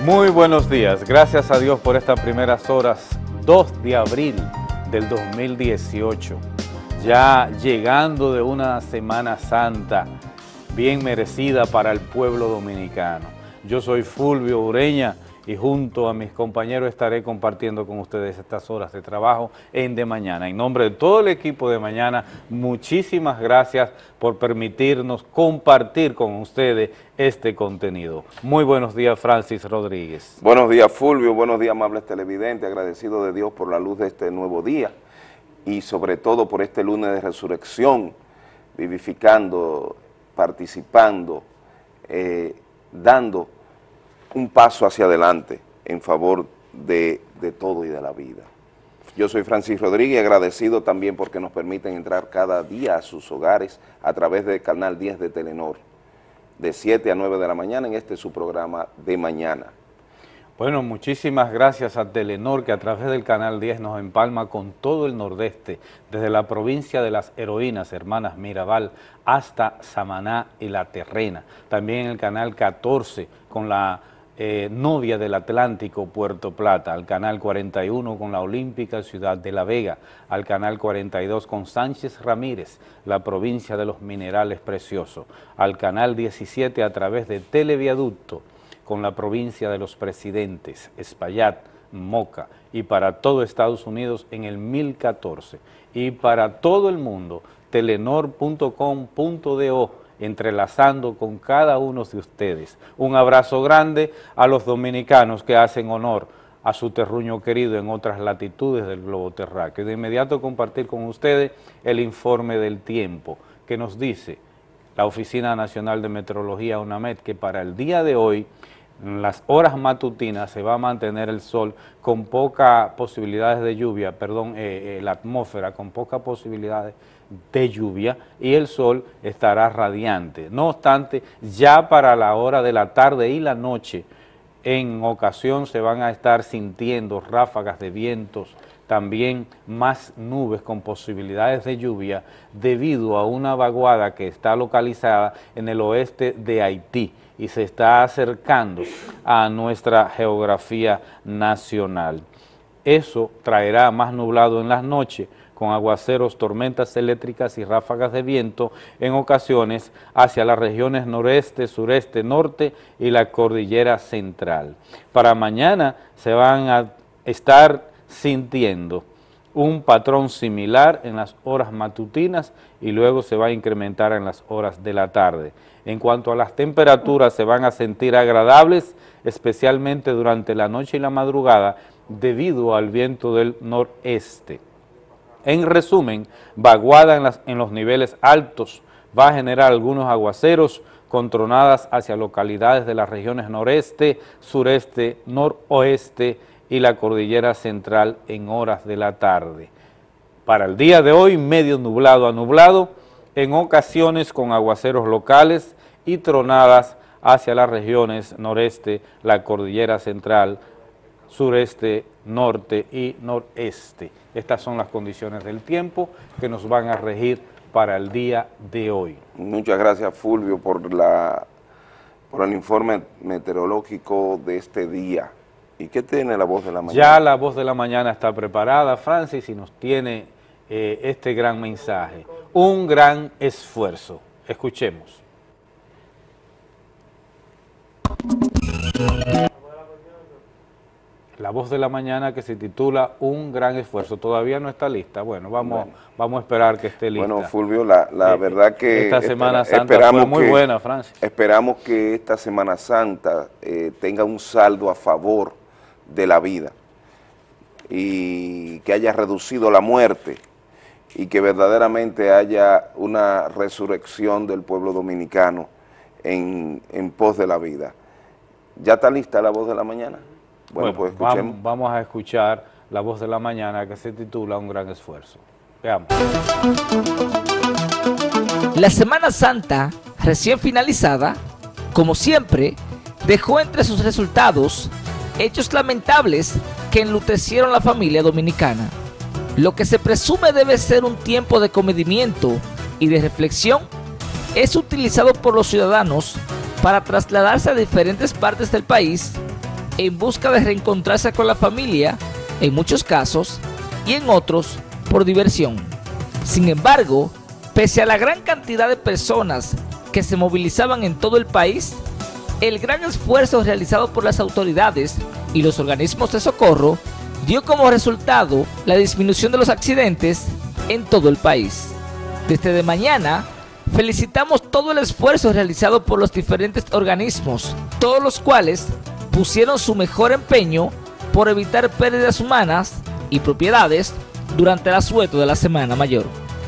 Muy buenos días, gracias a Dios por estas primeras horas, 2 de abril del 2018, ya llegando de una Semana Santa bien merecida para el pueblo dominicano. Yo soy Fulvio Ureña y junto a mis compañeros estaré compartiendo con ustedes estas horas de trabajo en De Mañana. En nombre de todo el equipo de Mañana, muchísimas gracias por permitirnos compartir con ustedes este contenido. Muy buenos días, Francis Rodríguez. Buenos días, Fulvio, buenos días, amables televidentes, agradecido de Dios por la luz de este nuevo día y sobre todo por este lunes de resurrección, vivificando, participando, dando un paso hacia adelante en favor de todo y de la vida. Yo soy Francis Rodríguez, agradecido también porque nos permiten entrar cada día a sus hogares a través del canal 10 de Telenor, de 7 a 9 de la mañana en su programa De Mañana. Bueno, muchísimas gracias a Telenor, que a través del canal 10 nos empalma con todo el nordeste, desde la provincia de las heroínas, hermanas Mirabal, hasta Samaná y La Terrena. También el canal 14 con la novia del Atlántico, Puerto Plata, al canal 41 con la Olímpica Ciudad de La Vega, al canal 42 con Sánchez Ramírez, la provincia de los minerales preciosos, al canal 17 a través de Televiaducto con la provincia de los Presidentes, Espaillat, Moca, y para todo Estados Unidos en el 1014, y para todo el mundo, telenor.com.do, entrelazando con cada uno de ustedes. Un abrazo grande a los dominicanos que hacen honor a su terruño querido en otras latitudes del globo terráqueo. De inmediato compartir con ustedes el informe del tiempo que nos dice la Oficina Nacional de Meteorología, UNAMED, que para el día de hoy, en las horas matutinas, se va a mantener el sol con pocas posibilidades de lluvia, la atmósfera con pocas posibilidades de lluvia y el sol estará radiante. No obstante, ya para la hora de la tarde y la noche, en ocasión se van a estar sintiendo ráfagas de vientos, también más nubes con posibilidades de lluvia debido a una vaguada que está localizada en el oeste de Haití y se está acercando a nuestra geografía nacional. Eso traerá más nublado en las noches, con aguaceros, tormentas eléctricas y ráfagas de viento en ocasiones hacia las regiones noreste, sureste, norte y la cordillera central. Para mañana se van a estar sintiendo un patrón similar en las horas matutinas y luego se va a incrementar en las horas de la tarde. En cuanto a las temperaturas, se van a sentir agradables, especialmente durante la noche y la madrugada, debido al viento del noreste. En resumen, vaguada en los niveles altos va a generar algunos aguaceros con tronadas hacia localidades de las regiones noreste, sureste, noroeste y la cordillera central en horas de la tarde. Para el día de hoy, medio nublado a nublado, en ocasiones con aguaceros locales y tronadas hacia las regiones noreste, la cordillera central, sureste, norte y noreste. Estas son las condiciones del tiempo que nos van a regir para el día de hoy. Muchas gracias, Fulvio, por el informe meteorológico de este día. ¿Y qué tiene la Voz de la Mañana? Ya la Voz de la Mañana está preparada, Francis, y nos tiene este gran mensaje. Un gran esfuerzo. Escuchemos. La Voz de la Mañana, que se titula Un gran esfuerzo. Todavía no está lista. Bueno, vamos a esperar que esté lista. Bueno, Fulvio, la verdad que esta Semana Santa fue muy buena, Francis. Esperamos que esta Semana Santa tenga un saldo a favor de la vida y que haya reducido la muerte y que verdaderamente haya una resurrección del pueblo dominicano en pos de la vida. ¿Ya está lista la Voz de la Mañana? Bueno, pues escuchemos. Vamos a escuchar la Voz de la Mañana, que se titula Un gran esfuerzo. Veamos. La Semana Santa, recién finalizada, como siempre, dejó entre sus resultados hechos lamentables que enlutecieron a la familia dominicana. Lo que se presume debe ser un tiempo de comedimiento y de reflexión es utilizado por los ciudadanos para trasladarse a diferentes partes del país en busca de reencontrarse con la familia, en muchos casos, y en otros por diversión. Sin embargo, pese a la gran cantidad de personas que se movilizaban en todo el país, el gran esfuerzo realizado por las autoridades y los organismos de socorro dio como resultado la disminución de los accidentes en todo el país. Desde de mañana, felicitamos todo el esfuerzo realizado por los diferentes organismos, todos los cuales pusieron su mejor empeño por evitar pérdidas humanas y propiedades durante el asueto de la Semana Mayor.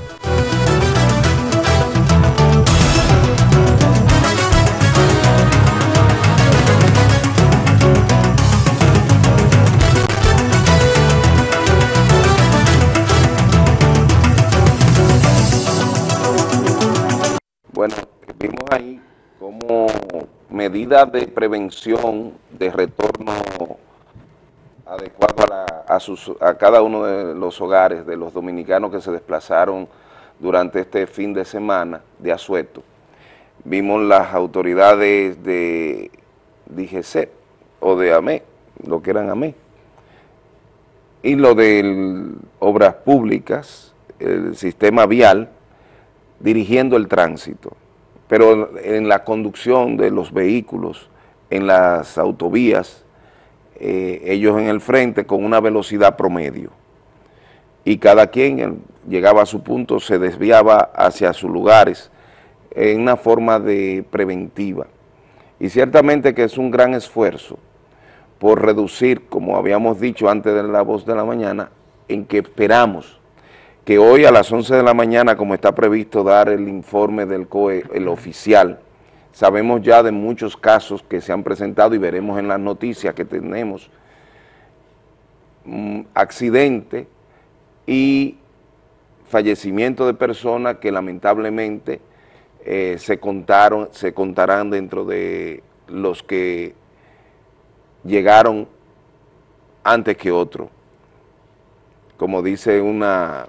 Bueno, vimos ahí como medida de prevención, de retorno adecuado a cada uno de los hogares de los dominicanos que se desplazaron durante este fin de semana de asueto. Vimos las autoridades de DGC o de AME, lo que eran AME, y lo de obras públicas, el sistema vial, dirigiendo el tránsito, pero en la conducción de los vehículos, en las autovías, ellos en el frente con una velocidad promedio, y cada quien llegaba a su punto, se desviaba hacia sus lugares en una forma de preventiva, y ciertamente que es un gran esfuerzo por reducir, como habíamos dicho antes de la voz de la mañana, en que esperamos que hoy a las 11 de la mañana, como está previsto dar el informe del COE, el oficial, sabemos ya de muchos casos que se han presentado y veremos en las noticias que tenemos accidente y fallecimiento de personas que lamentablemente se contarán dentro de los que llegaron antes que otros. Como dice una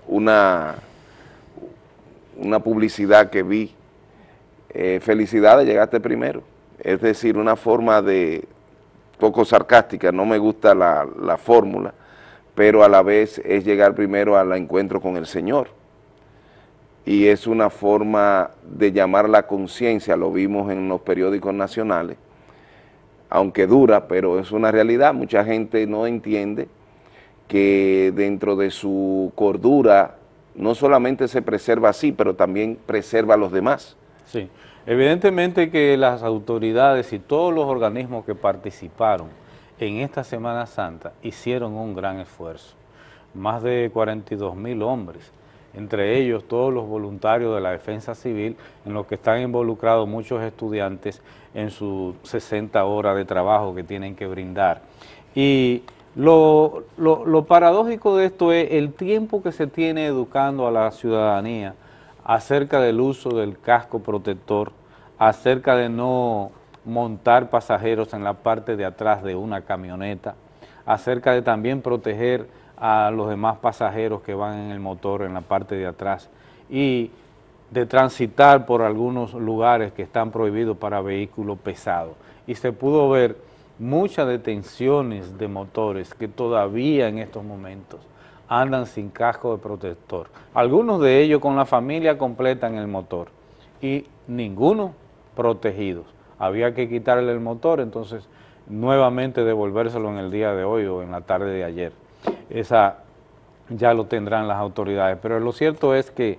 publicidad que vi, felicidades, llegaste primero. Es decir, una forma de, poco sarcástica, no me gusta la fórmula, pero a la vez es llegar primero al encuentro con el Señor. Y es una forma de llamar la conciencia, lo vimos en los periódicos nacionales, aunque dura, pero es una realidad. Mucha gente no entiende que dentro de su cordura no solamente se preserva a sí, pero también preserva a los demás. Sí, evidentemente que las autoridades y todos los organismos que participaron en esta Semana Santa hicieron un gran esfuerzo. Más de 42.000 hombres, entre ellos todos los voluntarios de la Defensa Civil, en los que están involucrados muchos estudiantes en sus 60 horas de trabajo que tienen que brindar. Y lo paradójico de esto es el tiempo que se tiene educando a la ciudadanía acerca del uso del casco protector, acerca de no montar pasajeros en la parte de atrás de una camioneta, acerca de también proteger a los demás pasajeros que van en el motor en la parte de atrás y de transitar por algunos lugares que están prohibidos para vehículos pesados. Y se pudo ver muchas detenciones de motores que todavía en estos momentos andan sin casco de protector. Algunos de ellos con la familia completa en el motor y ninguno protegidos. Había que quitarle el motor, entonces nuevamente devolvérselo en el día de hoy o en la tarde de ayer. Esa ya lo tendrán las autoridades, pero lo cierto es que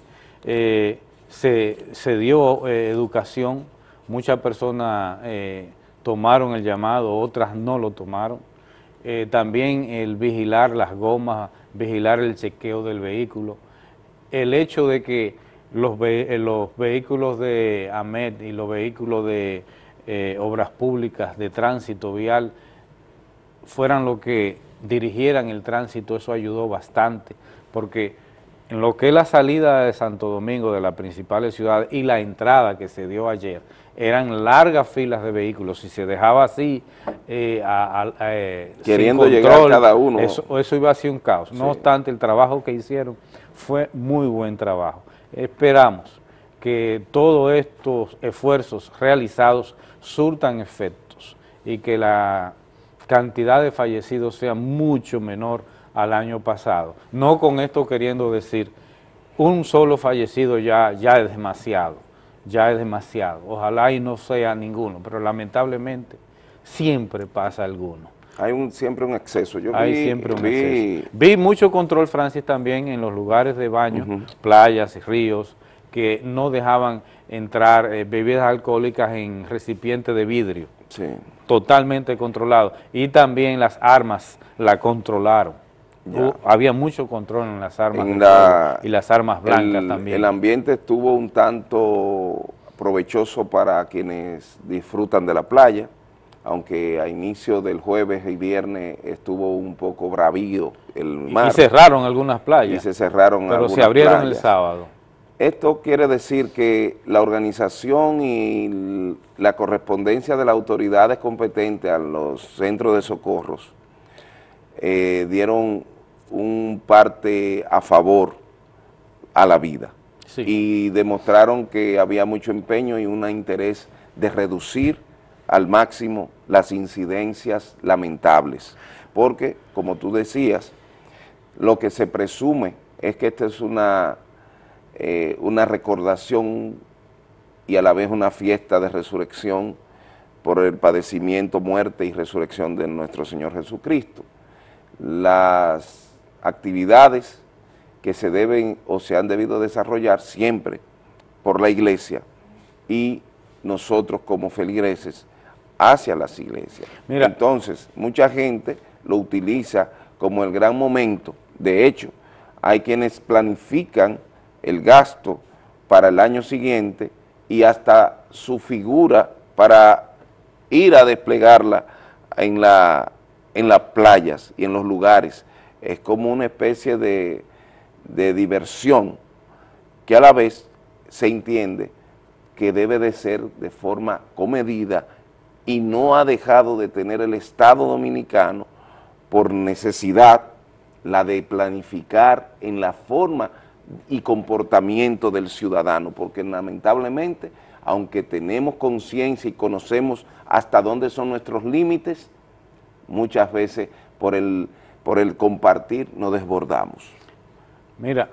se dio educación, muchas personas tomaron el llamado, otras no lo tomaron. También el vigilar las gomas, vigilar el chequeo del vehículo, el hecho de que los vehículos de AMET y los vehículos de obras públicas, de tránsito vial, fueran los que dirigieran el tránsito, eso ayudó bastante, porque en lo que es la salida de Santo Domingo, de las principales ciudades, y la entrada que se dio ayer, eran largas filas de vehículos. Si se dejaba así, queriendo sin control, llegar cada uno, eso iba a ser un caos. Sí. No obstante, el trabajo que hicieron fue muy buen trabajo. Esperamos que todos estos esfuerzos realizados surtan efectos y que cantidad de fallecidos sea mucho menor al año pasado. No con esto queriendo decir, un solo fallecido ya es demasiado, ojalá y no sea ninguno, pero lamentablemente siempre pasa alguno. Hay siempre un exceso. Vi mucho control, Francis, también en los lugares de baño, playas y ríos, que no dejaban entrar bebidas alcohólicas en recipientes de vidrio. Sí. Totalmente controlado. Y también las armas la controlaron. Había mucho control en las armas y las armas blancas también. El ambiente estuvo un tanto provechoso para quienes disfrutan de la playa, aunque a inicio del jueves y viernes estuvo un poco bravío el mar. Y cerraron algunas playas. Y se cerraron pero algunas se abrieron playas. El sábado. Esto quiere decir que la organización y la correspondencia de las autoridades competentes a los centros de socorros dieron un parte a favor a la vida. Sí. Y demostraron que había mucho empeño y un interés de reducir al máximo las incidencias lamentables, porque, como tú decías, lo que se presume es que esta es una recordación y a la vez una fiesta de resurrección por el padecimiento, muerte y resurrección de nuestro Señor Jesucristo. Las actividades que se deben o se han debido desarrollar siempre por la iglesia y nosotros como feligreses hacia las iglesias. Mira, entonces, mucha gente lo utiliza como el gran momento. De hecho, hay quienes planifican el gasto para el año siguiente y hasta su figura para ir a desplegarla en las playas y en los lugares. Es como una especie de diversión que a la vez se entiende que debe de ser de forma comedida y no ha dejado de tener el Estado Dominicano por necesidad la de planificar en la forma y comportamiento del ciudadano, porque lamentablemente, aunque tenemos conciencia y conocemos hasta dónde son nuestros límites, muchas veces por el compartir nos desbordamos. Mira,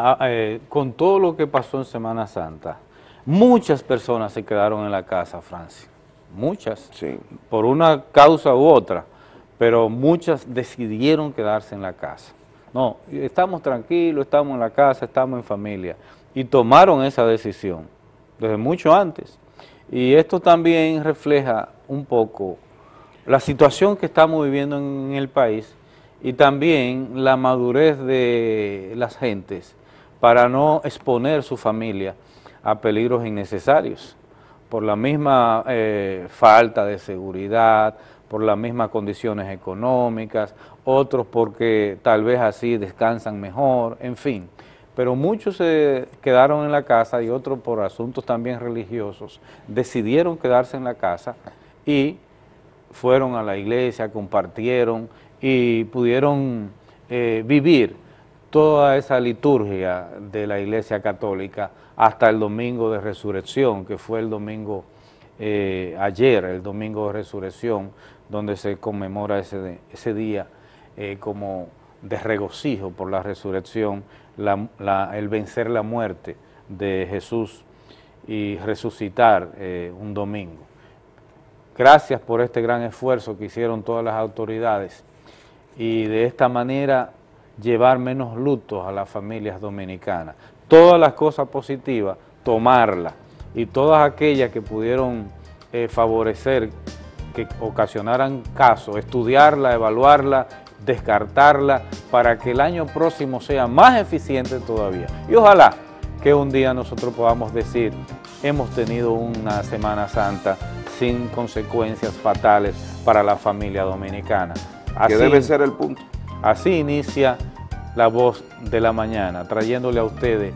con todo lo que pasó en Semana Santa, muchas personas se quedaron en la casa, Francis, muchas, sí, por una causa u otra, pero muchas decidieron quedarse en la casa. No, estamos tranquilos, estamos en la casa, estamos en familia, y tomaron esa decisión desde mucho antes. Y esto también refleja un poco la situación que estamos viviendo en el país y también la madurez de las gentes para no exponer su familia a peligros innecesarios, por la misma falta de seguridad, por las mismas condiciones económicas, otros porque tal vez así descansan mejor, en fin. Pero muchos se quedaron en la casa y otros por asuntos también religiosos decidieron quedarse en la casa y fueron a la iglesia, compartieron y pudieron vivir toda esa liturgia de la Iglesia Católica hasta el Domingo de Resurrección, que fue el domingo ayer, el Domingo de Resurrección, donde se conmemora ese día como de regocijo por la resurrección, el vencer la muerte de Jesús y resucitar un domingo. Gracias por este gran esfuerzo que hicieron todas las autoridades y de esta manera llevar menos lutos a las familias dominicanas. Todas las cosas positivas, tomarlas, y todas aquellas que pudieron favorecer, que ocasionaran caso, estudiarla, evaluarla, descartarla, para que el año próximo sea más eficiente todavía. Y ojalá que un día nosotros podamos decir, hemos tenido una Semana Santa sin consecuencias fatales para la familia dominicana. Así, que debe ser el punto. Así inicia La Voz de la Mañana, trayéndole a ustedes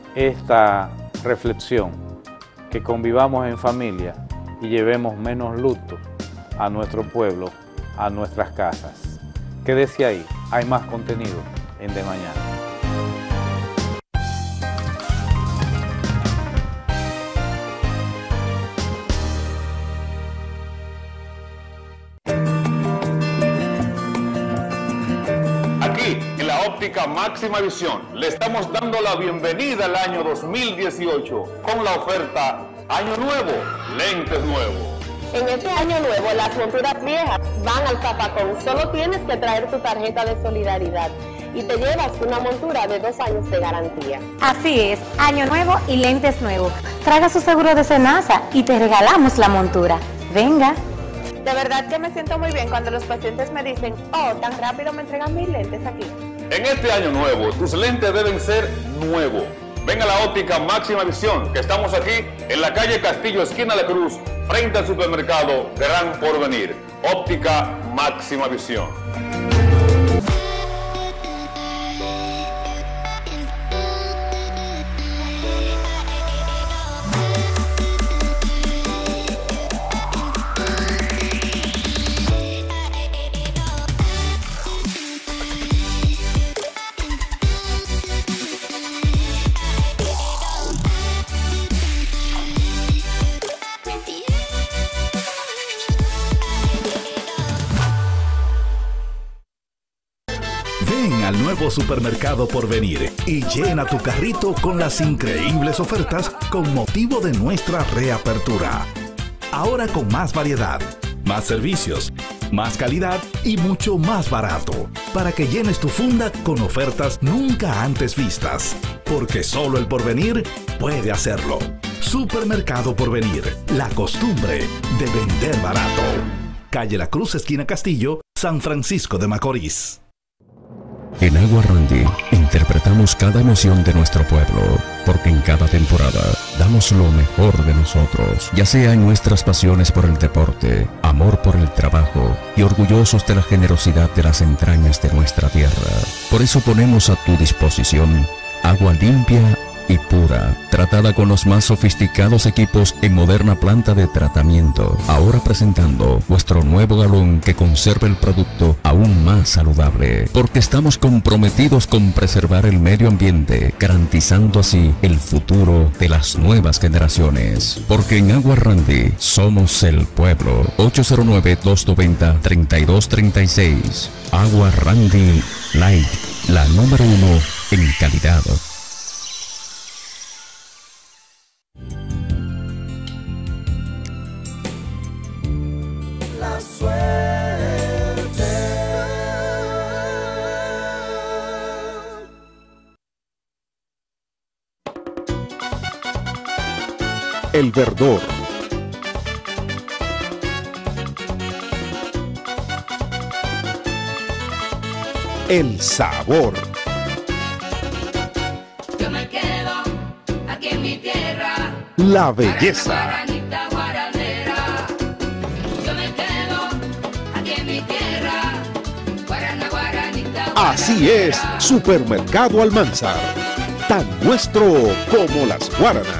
esta reflexión, que convivamos en familia y llevemos menos luto a nuestro pueblo, a nuestras casas. Quédese ahí, hay más contenido en De Mañana. en la óptica Máxima Visión le estamos dando la bienvenida al año 2018 con la oferta Año Nuevo, lentes nuevos. En este año nuevo, las monturas viejas van al zapacón. Solo tienes que traer tu tarjeta de solidaridad y te llevas una montura de 2 años de garantía. Así es, año nuevo y lentes nuevos. Traiga su seguro de Senasa y te regalamos la montura. Venga. De verdad que me siento muy bien cuando los pacientes me dicen, oh, tan rápido me entregan mis lentes aquí. En este año nuevo, tus lentes deben ser nuevos. Ven a la óptica Máxima Visión, que estamos aquí en la calle Castillo, esquina La Cruz, frente al supermercado Gran Porvenir. Óptica Máxima Visión. Ven al nuevo supermercado Porvenir y llena tu carrito con las increíbles ofertas con motivo de nuestra reapertura. Ahora con más variedad, más servicios, más calidad y mucho más barato, para que llenes tu funda con ofertas nunca antes vistas, porque solo el Porvenir puede hacerlo. Supermercado Porvenir, la costumbre de vender barato. Calle La Cruz, esquina Castillo, San Francisco de Macorís. En Agua Randy interpretamos cada emoción de nuestro pueblo, porque en cada temporada damos lo mejor de nosotros, ya sea en nuestras pasiones por el deporte, amor por el trabajo y orgullosos de la generosidad de las entrañas de nuestra tierra. Por eso ponemos a tu disposición agua limpia y pura, tratada con los más sofisticados equipos en moderna planta de tratamiento. Ahora presentando nuestro nuevo galón que conserva el producto aún más saludable, porque estamos comprometidos con preservar el medio ambiente, garantizando así el futuro de las nuevas generaciones. Porque en Agua Randy somos el pueblo. 809-290-3236. Agua Randy Light, la número 1 en calidad. El verdor. El sabor. Yo me quedo aquí en mi tierra. La belleza. Yo me quedo aquí en mi tierra. Guarana, guaranita, guaranita. Así es, Supermercado Almanzar. Tan nuestro como las guaranas.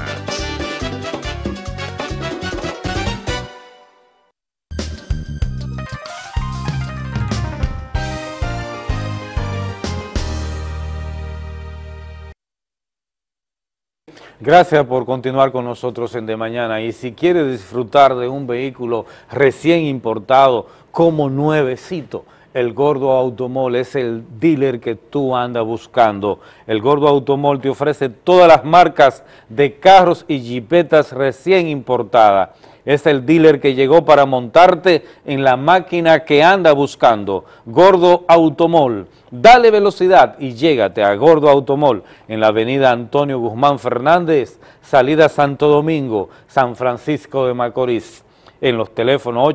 Gracias por continuar con nosotros en De Mañana, y si quieres disfrutar de un vehículo recién importado como nuevecito, el Gordo Automall es el dealer que tú andas buscando. El Gordo Automall te ofrece todas las marcas de carros y jipetas recién importadas. Es el dealer que llegó para montarte en la máquina que anda buscando. Gordo Automall. Dale velocidad y llégate a Gordo Automall en la avenida Antonio Guzmán Fernández, salida Santo Domingo, San Francisco de Macorís. En los teléfonos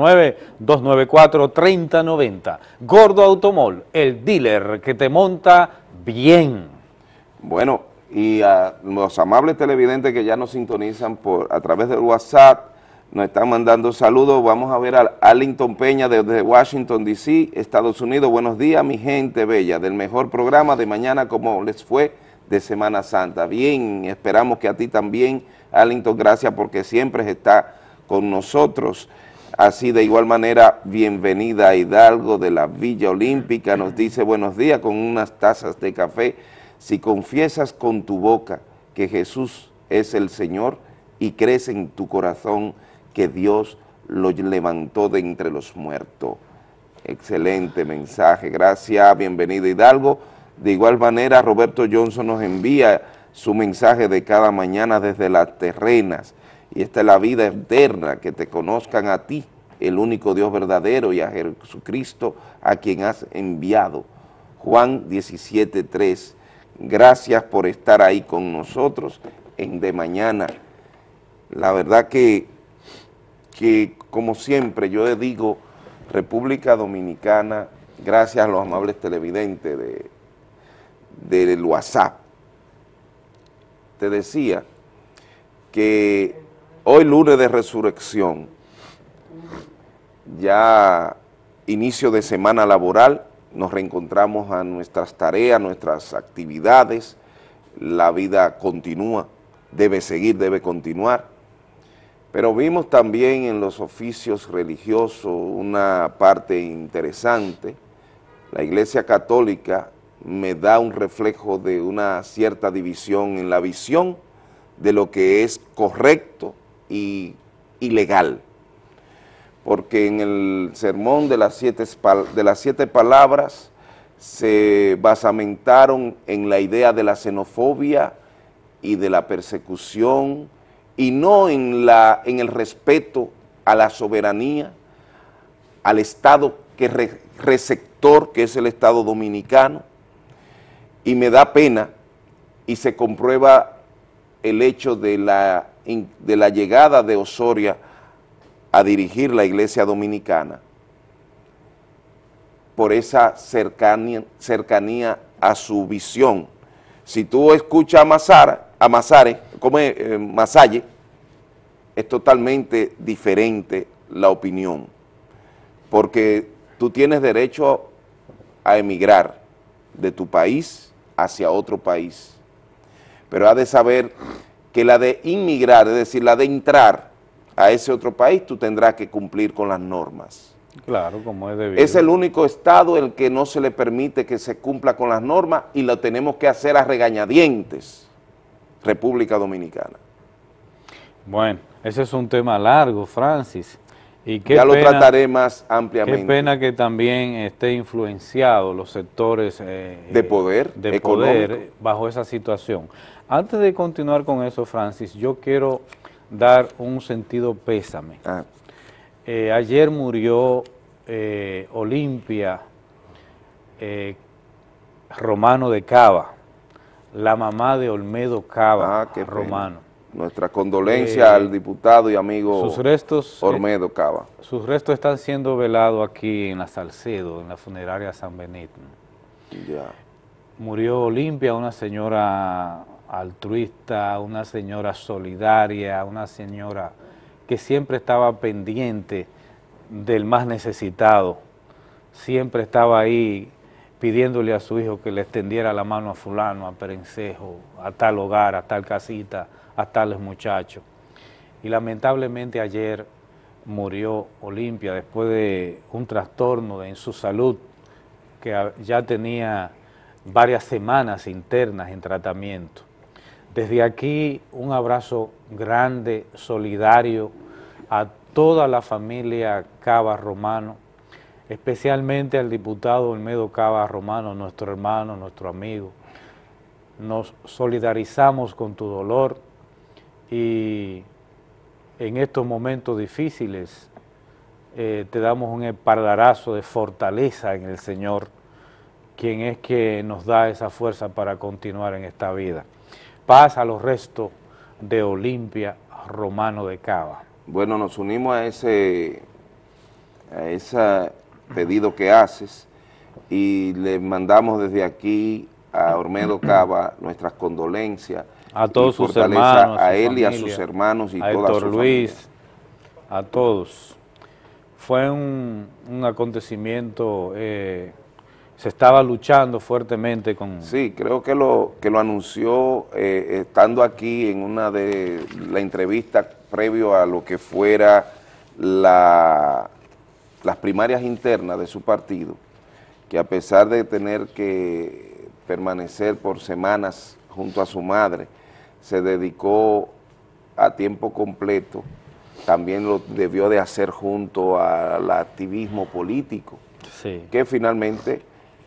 809-294-3090. Gordo Automall, el dealer que te monta bien. Bueno, y a los amables televidentes que ya nos sintonizan a través del WhatsApp, nos están mandando saludos. Vamos a ver a Arlington Peña desde Washington, D.C., Estados Unidos. Buenos días, mi gente bella, del mejor programa de mañana, como les fue de Semana Santa. Bien, esperamos que a ti también, Arlington, gracias porque siempre está con nosotros. Así de igual manera, bienvenida a Hidalgo de la Villa Olímpica, nos dice buenos días con unas tazas de café. Si confiesas con tu boca que Jesús es el Señor y crees en tu corazón que Dios lo levantó de entre los muertos, Excelente mensaje, gracias, bienvenido Hidalgo. De igual manera, Roberto Johnson nos envía su mensaje de cada mañana desde las terrenas, y esta es la vida eterna, que te conozcan a ti, el único Dios verdadero, y a Jesucristo, a quien has enviado. Juan 17:3, gracias por estar ahí con nosotros en De Mañana. La verdad que como siempre yo le digo, República Dominicana, gracias a los amables televidentes del WhatsApp, te decía que hoy lunes de resurrección, ya inicio de semana laboral, nos reencontramos a nuestras tareas, nuestras actividades, la vida continúa, debe seguir, debe continuar, pero vimos también en los oficios religiosos una parte interesante. La Iglesia Católica me da un reflejo de una cierta división en la visión de lo que es correcto y legal, porque en el sermón de las siete palabras se basamentaron en la idea de la xenofobia y de la persecución, y no en el respeto a la soberanía, al Estado receptor, que es el Estado dominicano, y me da pena, y se comprueba el hecho de la llegada de Osorio a dirigir la Iglesia Dominicana, por esa cercanía a su visión. Si tú escuchas a Masalle, es totalmente diferente la opinión, porque tú tienes derecho a emigrar de tu país hacia otro país, pero has de saber que la de inmigrar, es decir, la de entrar a ese otro país, tú tendrás que cumplir con las normas. Claro, como es debido. Es el único estado el que no se le permite que se cumpla con las normas, y lo tenemos que hacer a regañadientes, República Dominicana. Bueno, ese es un tema largo, Francis. Y ya lo trataré más ampliamente. Qué pena que también esté influenciado los sectores de poder bajo esa situación. Antes de continuar con eso, Francis, yo quiero dar un sentido pésame. Ayer murió Olimpia Romano de Cava, la mamá de Olmedo Cava Romano. Nuestra condolencia al diputado y amigo sus restos, Olmedo Cava. Sus restos están siendo velados aquí en la Salcedo, en la funeraria San Benito. Ya. Murió Olimpia, una señora altruista, una señora solidaria, una señora que siempre estaba pendiente del más necesitado, siempre estaba ahí pidiéndole a su hijo que le extendiera la mano a fulano, a Perencejo, a tal hogar, a tal casita, a tales muchachos. Y lamentablemente ayer murió Olimpia después de un trastorno en su salud, que ya tenía varias semanas internas en tratamiento. Desde aquí un abrazo grande, solidario a toda la familia Cava Romano, especialmente al diputado Olmedo Cava Romano, nuestro hermano, nuestro amigo. Nos solidarizamos con tu dolor y en estos momentos difíciles te damos un espaldarazo de fortaleza en el Señor, quien es que nos da esa fuerza para continuar en esta vida. Paz a los restos de Olimpia Romano de Cava. Bueno, nos unimos a ese pedido que haces y le mandamos desde aquí a Olmedo Cava nuestras condolencias. A todos sus hermanos, a él y a sus hermanos y a toda Héctor su Luis, familia. A todos. Fue un acontecimiento, se estaba luchando fuertemente con... Sí, creo que lo anunció estando aquí en una de la entrevista previo a lo que fuera las primarias internas de su partido, que a pesar de tener que permanecer por semanas junto a su madre, se dedicó a tiempo completo, también lo debió de hacer junto al activismo político. Sí. que finalmente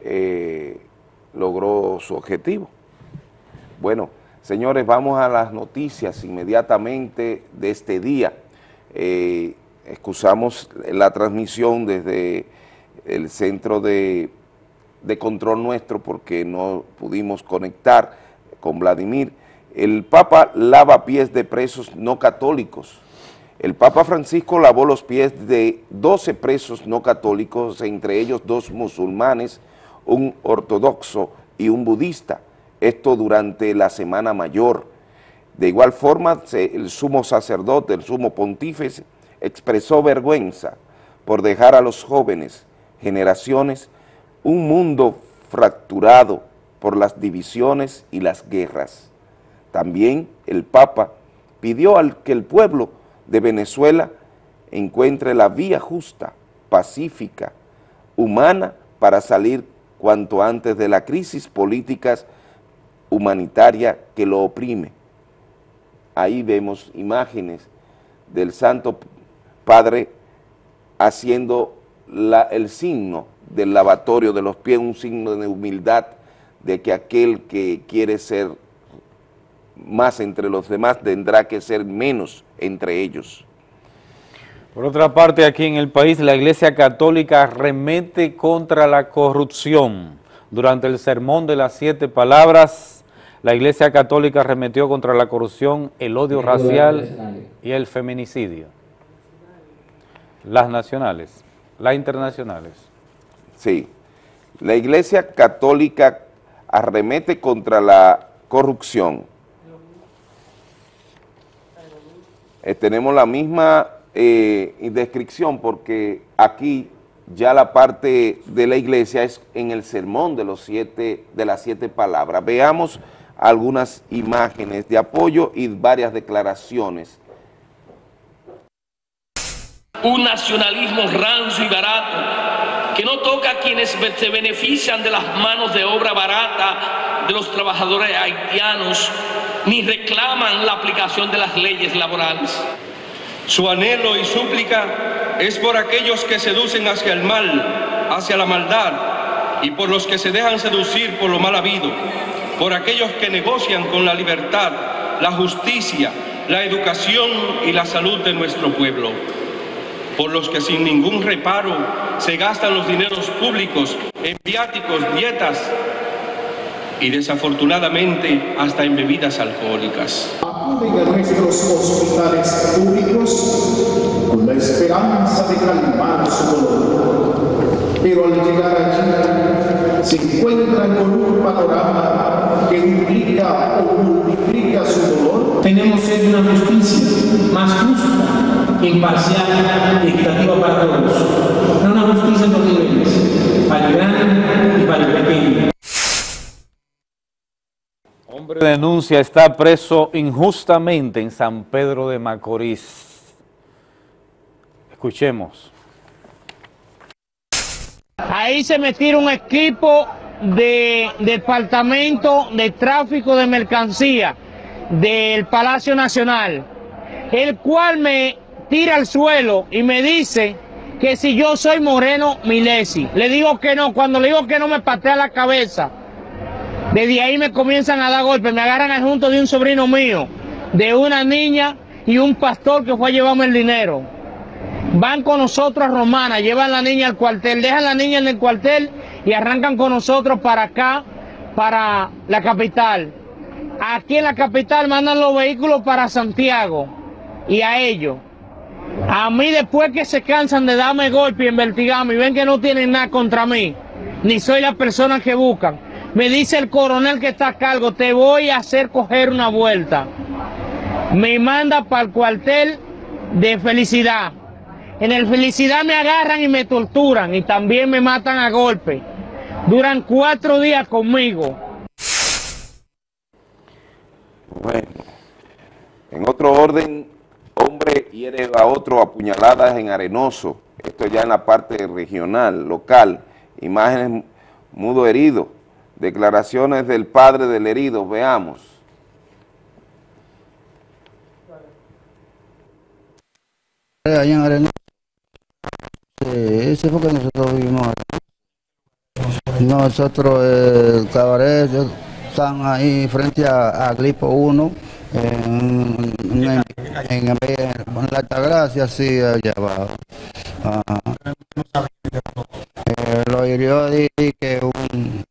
logró su objetivo. Bueno, señores, vamos a las noticias inmediatamente de este día. Excusamos la transmisión desde el centro de control nuestro porque no pudimos conectar con Vladimir. El Papa lava pies de presos no católicos. El Papa Francisco lavó los pies de 12 presos no católicos, entre ellos 2 musulmanes, un ortodoxo y un budista, esto durante la Semana Mayor. De igual forma, el sumo sacerdote, el sumo pontífice, expresó vergüenza por dejar a los jóvenes generaciones un mundo fracturado por las divisiones y las guerras. También el Papa pidió que el pueblo de Venezuela encuentre la vía justa, pacífica, humana para salir cuanto antes de la crisis política humanitaria que lo oprime. Ahí vemos imágenes del Santo Padre haciendo el signo del lavatorio de los pies, un signo de humildad de que aquel que quiere ser más entre los demás tendrá que ser menos entre ellos. Por otra parte, aquí en el país, la Iglesia Católica arremete contra la corrupción. Durante el sermón de las 7 palabras, la Iglesia Católica arremetió contra la corrupción, el odio racial y el feminicidio. Las nacionales, las internacionales. Sí, la Iglesia Católica arremete contra la corrupción. Tenemos la misma descripción porque aquí ya la parte de la iglesia es en el sermón de las 7 palabras. Veamos algunas imágenes de apoyo y varias declaraciones. Un nacionalismo rancio y barato que no toca a quienes se benefician de las manos de obra barata de los trabajadores haitianos, ni reclaman la aplicación de las leyes laborales. Su anhelo y súplica es por aquellos que seducen hacia el mal, hacia la maldad, y por los que se dejan seducir por lo mal habido, por aquellos que negocian con la libertad, la justicia, la educación y la salud de nuestro pueblo, por los que sin ningún reparo se gastan los dineros públicos en viáticos, dietas y desafortunadamente hasta en bebidas alcohólicas. Acuden a nuestros hospitales públicos con la esperanza de calmar su dolor, pero al llegar allí se encuentran con un panorama que duplica o multiplica su dolor. Tenemos sed de una justicia más justa, imparcial y equitativa para todos, no una justicia por niveles, para el grande y para el pequeño. Hombre denuncia está preso injustamente en San Pedro de Macorís. Escuchemos. Ahí se metieron un equipo de departamento de tráfico de mercancía del Palacio Nacional, el cual me tira al suelo y me dice que si yo soy Moreno Milesi. Le digo que no, cuando le digo que no me patea la cabeza. Desde ahí me comienzan a dar golpes, me agarran al junto de un sobrino mío, de una niña y un pastor que fue a llevarme el dinero. Van con nosotros a Romana, llevan la niña al cuartel, dejan la niña en el cuartel y arrancan con nosotros para acá, para la capital. Aquí en la capital mandan los vehículos para Santiago y a ellos. A mí después que se cansan de darme golpe y investigarme y ven que no tienen nada contra mí, ni soy la persona que buscan, me dice el coronel que está a cargo, te voy a hacer coger una vuelta. Me manda para el cuartel de Felicidad. En el Felicidad me agarran y me torturan y también me matan a golpe. Duran 4 días conmigo. Bueno, en otro orden, hombre hiere a otro a puñaladas en Arenoso. Esto ya en la parte regional, local. Imágenes, mudo herido. Declaraciones del padre del herido, veamos. Allá en Arenoso, ese fue que nosotros vivimos aquí. Nosotros, el cabaret, están ahí frente a Glipo 1, en la Altagracia, sí, allá abajo. Lo hirió que un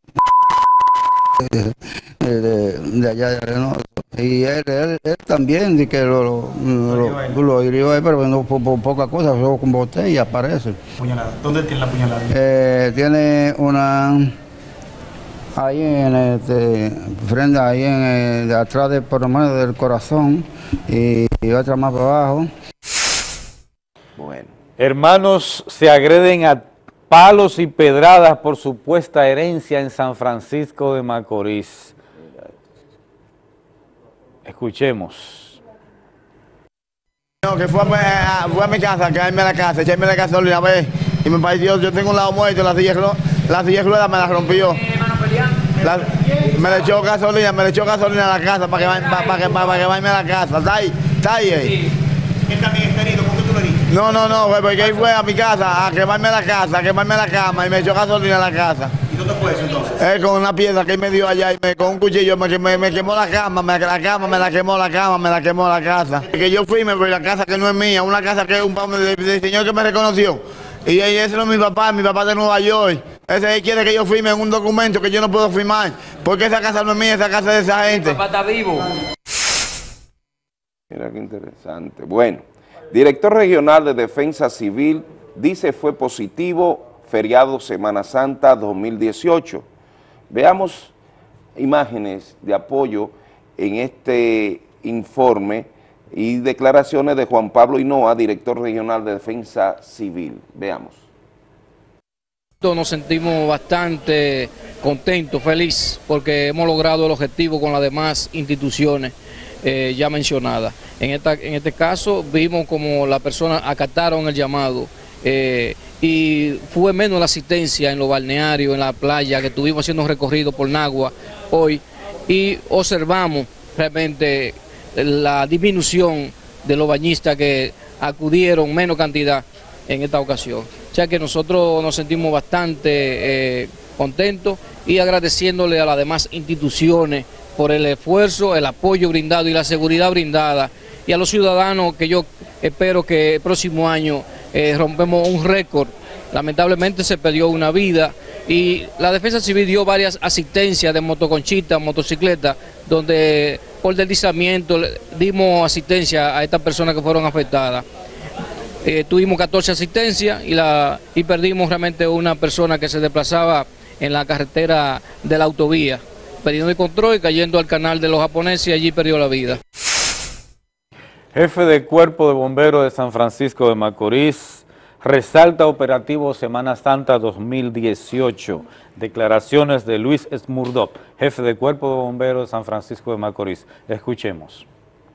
de allá de Reynosa, y él también de que lo hirió ahí, pero no por poca cosa, solo con botella parece. ¿Dónde tiene la puñalada? Tiene una ahí frente ahí atrás por lo menos del corazón, y otra más para abajo. Bueno. Hermanos se agreden a palos y pedradas por supuesta herencia en San Francisco de Macorís. Escuchemos. No, que fue a mi casa, a caerme la casa, echarme la gasolina, ¿ves? Y me pareció, yo tengo un lado muerto, la silla de ruedas me la rompió. Me le echó gasolina a la casa para que vaya a la casa. Está ahí. ¿Él también está herido? ¿Por qué tú lo heriste? No, porque él fue a mi casa a quemarme la casa, a quemarme la cama y me echó gasolina a la casa. ¿Y dónde fue eso entonces? Con una piedra que él me dio allá y con un cuchillo me quemó la cama, me la quemó la casa. Que yo fui, me fui a la casa que no es mía, una casa que es un del señor que me reconoció. Y ese no es mi papá de Nueva York. Ese quiere que yo firme en un documento que yo no puedo firmar, porque esa casa no es mía, esa casa es de esa gente. Mi papá está vivo. Mira qué interesante. Bueno, director regional de Defensa Civil dice fue positivo feriado Semana Santa 2018. Veamos imágenes de apoyo en este informe y declaraciones de Juan Pablo Hinoa, director regional de Defensa Civil. Veamos. Nos sentimos bastante contentos, felices, porque hemos logrado el objetivo con las demás instituciones ya mencionadas. En este caso vimos como las personas acataron el llamado y fue menos la asistencia en los balnearios, en la playa, que estuvimos haciendo un recorrido por Nagua hoy y observamos realmente la disminución de los bañistas que acudieron, menos cantidad en esta ocasión. O sea que nosotros nos sentimos bastante contentos y agradeciéndole a las demás instituciones por el esfuerzo, el apoyo brindado y la seguridad brindada, y a los ciudadanos que yo espero que el próximo año rompemos un récord. Lamentablemente se perdió una vida y la Defensa Civil dio varias asistencias de motoconchitas, motocicletas, donde por deslizamiento dimos asistencia a estas personas que fueron afectadas. Tuvimos 14 asistencias y perdimos realmente una persona que se desplazaba en la carretera de la autovía, perdiendo el control y cayendo al canal de los japoneses, y allí perdió la vida. Jefe de Cuerpo de Bomberos de San Francisco de Macorís resalta operativo Semana Santa 2018. Declaraciones de Luis Smurdop, jefe de Cuerpo de Bomberos de San Francisco de Macorís. Escuchemos.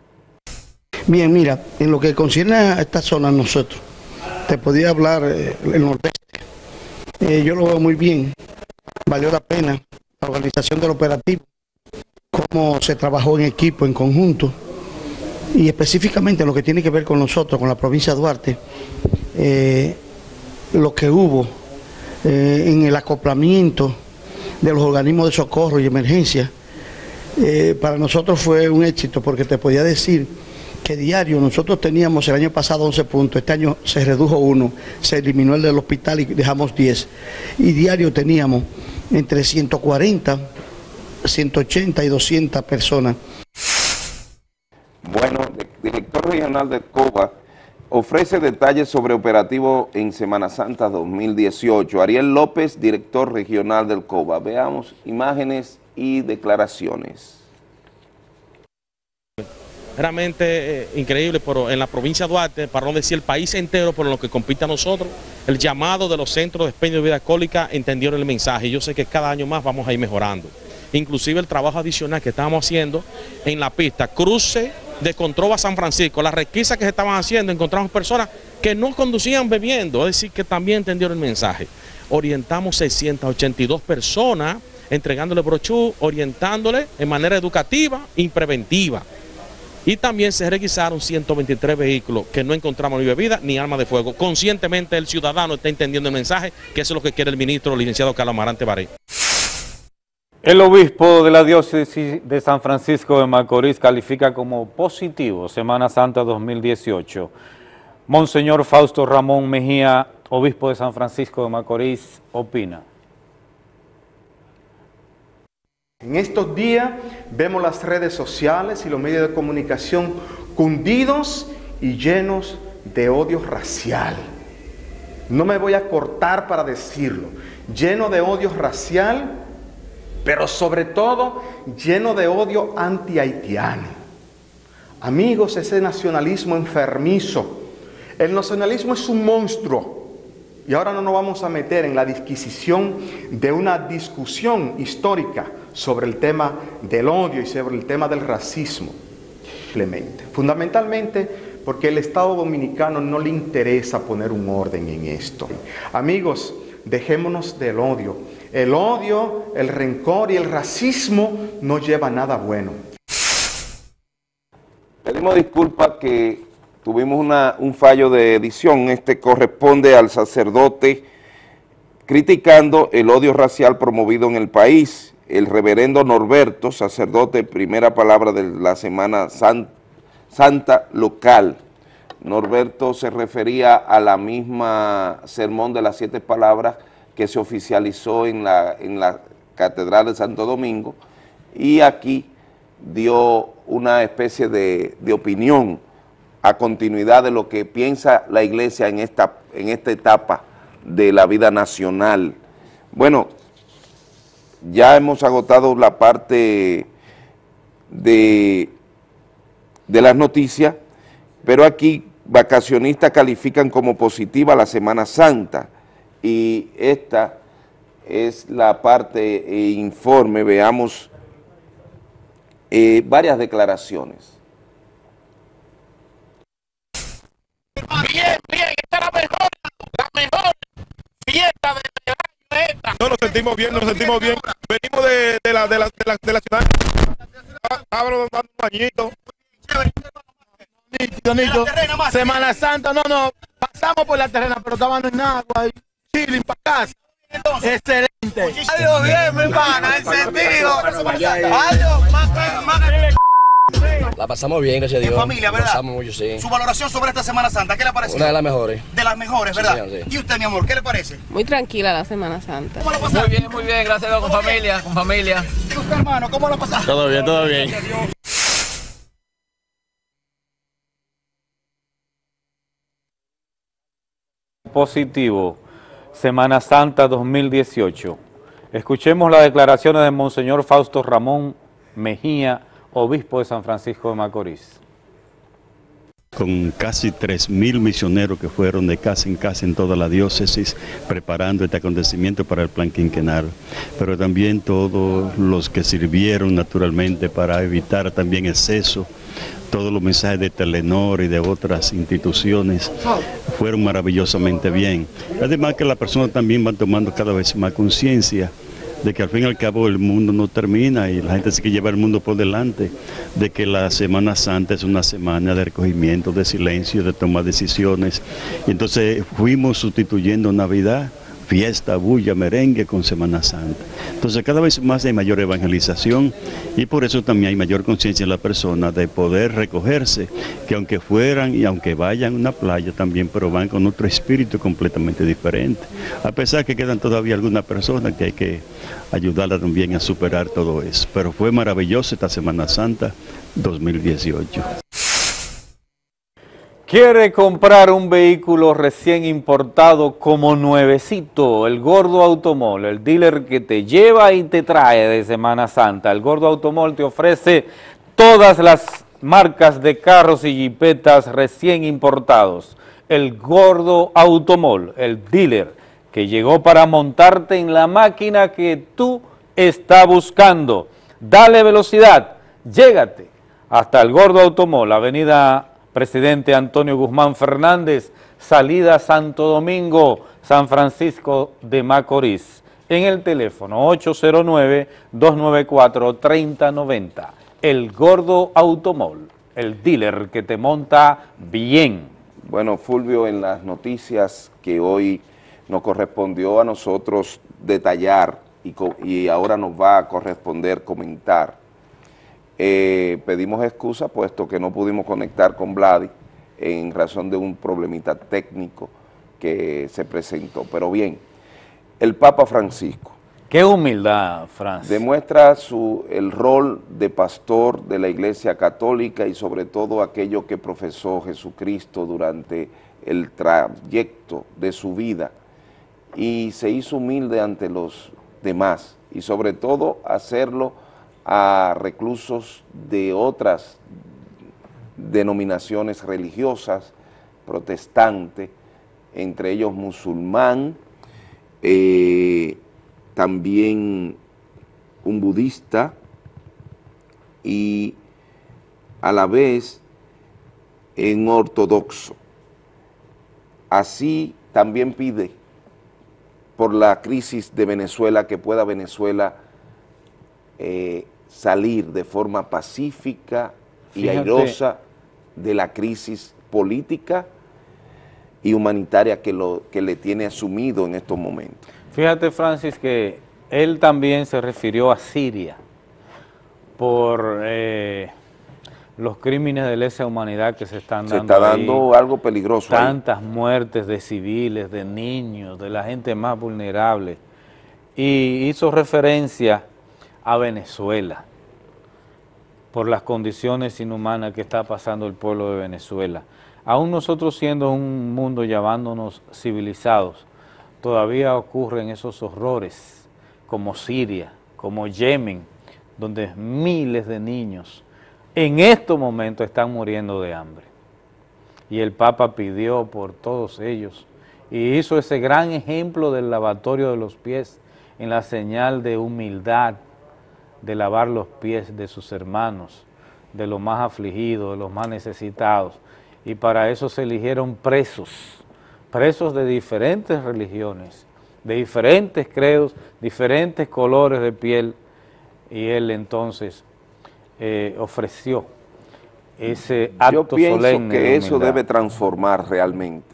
Bien, mira, en lo que concierne a esta zona nosotros, te podía hablar el nordeste. Yo lo veo muy bien, valió la pena la organización del operativo, cómo se trabajó en equipo, en conjunto, y específicamente lo que tiene que ver con nosotros, con la provincia de Duarte, lo que hubo en el acoplamiento de los organismos de socorro y emergencia, para nosotros fue un éxito, porque te podía decir que diario nosotros teníamos el año pasado 11 puntos, este año se redujo 1, se eliminó el del hospital y dejamos 10, y diario teníamos entre 140, 180 y 200 personas. Bueno, el director regional de COBA ofrece detalles sobre operativo en Semana Santa 2018. Ariel López, director regional del COBA. Veamos imágenes y declaraciones. Realmente increíble, pero en la provincia de Duarte, para no decir el país entero, por lo que compite a nosotros, el llamado de los centros de expendio de bebida alcohólica entendieron el mensaje, y yo sé que cada año más vamos a ir mejorando. Inclusive el trabajo adicional que estábamos haciendo en la pista, cruce de Controva a San Francisco, las requisas que se estaban haciendo, encontramos personas que no conducían bebiendo, es decir, que también entendieron el mensaje. Orientamos 682 personas, entregándole brochú, orientándole en manera educativa y preventiva. Y también se requisaron 123 vehículos que no encontramos ni bebida ni armas de fuego. Conscientemente el ciudadano está entendiendo el mensaje, que eso es lo que quiere el ministro, el licenciado Carlos Amarante Baré. El obispo de la diócesis de San Francisco de Macorís califica como positivo Semana Santa 2018. Monseñor Fausto Ramón Mejía, obispo de San Francisco de Macorís, opina. En estos días vemos las redes sociales y los medios de comunicación cundidos y llenos de odio racial. No me voy a cortar para decirlo. Lleno de odio racial, pero sobre todo lleno de odio anti-haitiano. Amigos, ese nacionalismo enfermizo. El nacionalismo es un monstruo. Y ahora no nos vamos a meter en la disquisición de una discusión histórica sobre el tema del odio y sobre el tema del racismo. Fundamentalmente porque el Estado Dominicano no le interesa poner un orden en esto. Amigos, dejémonos del odio. El odio, el rencor y el racismo no lleva a nada bueno. Pedimos disculpas que tuvimos un fallo de edición. Este corresponde al sacerdote criticando el odio racial promovido en el país. El reverendo Norberto, sacerdote, primera palabra de la Semana Santa local. Norberto se refería a la misma sermón de las 7 palabras que se oficializó en la Catedral de Santo Domingo, y aquí dio una especie de opinión a continuidad de lo que piensa la Iglesia en esta etapa de la vida nacional. Bueno, ya hemos agotado la parte de las noticias, pero aquí vacacionistas califican como positiva la Semana Santa, y esta es la parte informe. Veamos varias declaraciones. Bien, esta es la mejor fiesta del año esta. No, nos sentimos bien. Venimos de la ciudad. Abro dando un bañito. Nítido. Semana Santa, no, pasamos por la terrena, pero estaban en agua, chilling para casa. Excelente. Adiós, bien, mi hermana, encendido. Adiós, más. La pasamos bien, gracias a Dios. En familia, ¿verdad? Pasamos mucho, sí. Su valoración sobre esta Semana Santa, ¿qué le parece? Una de las mejores. De las mejores, ¿verdad? Sí, señor, sí. ¿Y usted, mi amor, qué le parece? Muy tranquila la Semana Santa. ¿Cómo la pasaste? Muy bien, gracias a Dios, con familia. ¿Y usted, hermano, cómo la pasaste? Todo bien. Positivo, Semana Santa 2018. Escuchemos las declaraciones de Monseñor Fausto Ramón Mejía, obispo de San Francisco de Macorís. Con casi 3.000 misioneros que fueron de casa en toda la diócesis, preparando este acontecimiento para el plan quinquenal, pero también todos los que sirvieron naturalmente para evitar también exceso. Todos los mensajes de Telenor y de otras instituciones fueron maravillosamente bien. Además que las personas también van tomando cada vez más conciencia de que al fin y al cabo el mundo no termina y la gente se quiere llevar el mundo por delante, de que la Semana Santa es una semana de recogimiento, de silencio, de tomar decisiones. Y entonces fuimos sustituyendo Navidad, fiesta, bulla, merengue con Semana Santa. Entonces cada vez más hay mayor evangelización y por eso también hay mayor conciencia en la persona de poder recogerse, que aunque fueran y aunque vayan a una playa también, pero van con otro espíritu completamente diferente. A pesar que quedan todavía algunas personas que hay que ayudarla también a superar todo eso. Pero fue maravilloso esta Semana Santa 2018. ¿Quiere comprar un vehículo recién importado como nuevecito? El Gordo Automol, el dealer que te lleva y te trae de Semana Santa. El Gordo Automol te ofrece todas las marcas de carros y jipetas recién importados. El Gordo Automol, el dealer que llegó para montarte en la máquina que tú estás buscando. Dale velocidad, llégate hasta el Gordo Automol, avenida Presidente Antonio Guzmán Fernández, salida Santo Domingo, San Francisco de Macorís, en el teléfono 809-294-3090. El Gordo Automol, el dealer que te monta bien. Bueno, Fulvio, en las noticias que hoy nos correspondió a nosotros detallar y ahora nos va a corresponder comentar, pedimos excusa puesto que no pudimos conectar con Vladi en razón de un problemita técnico que se presentó. Pero bien, el Papa Francisco. Qué humildad, Francis. Demuestra el rol de pastor de la Iglesia Católica y sobre todo aquello que profesó Jesucristo durante el trayecto de su vida, y se hizo humilde ante los demás y sobre todo hacerlo a reclusos de otras denominaciones religiosas, protestantes, entre ellos musulmán, también un budista y a la vez un ortodoxo. Así también pide por la crisis de Venezuela que pueda Venezuela salir de forma pacífica y airosa de la crisis política y humanitaria que le tiene asumido en estos momentos. Fíjate, Francis, que él también se refirió a Siria por los crímenes de lesa humanidad que se están dando. Se está dando algo peligroso. Tantas muertes de civiles, de niños, de la gente más vulnerable. Y hizo referencia a Venezuela por las condiciones inhumanas que está pasando el pueblo de Venezuela. Aún nosotros siendo un mundo llamándonos civilizados, todavía ocurren esos horrores como Siria, como Yemen, donde miles de niños en estos momentos están muriendo de hambre. Y el Papa pidió por todos ellos y hizo ese gran ejemplo del lavatorio de los pies en la señal de humildad, de lavar los pies de sus hermanos, de los más afligidos, de los más necesitados. Y para eso se eligieron presos de diferentes religiones, de diferentes credos, diferentes colores de piel, y él entonces ofreció ese acto solemne. Yo pienso que eso debe transformar realmente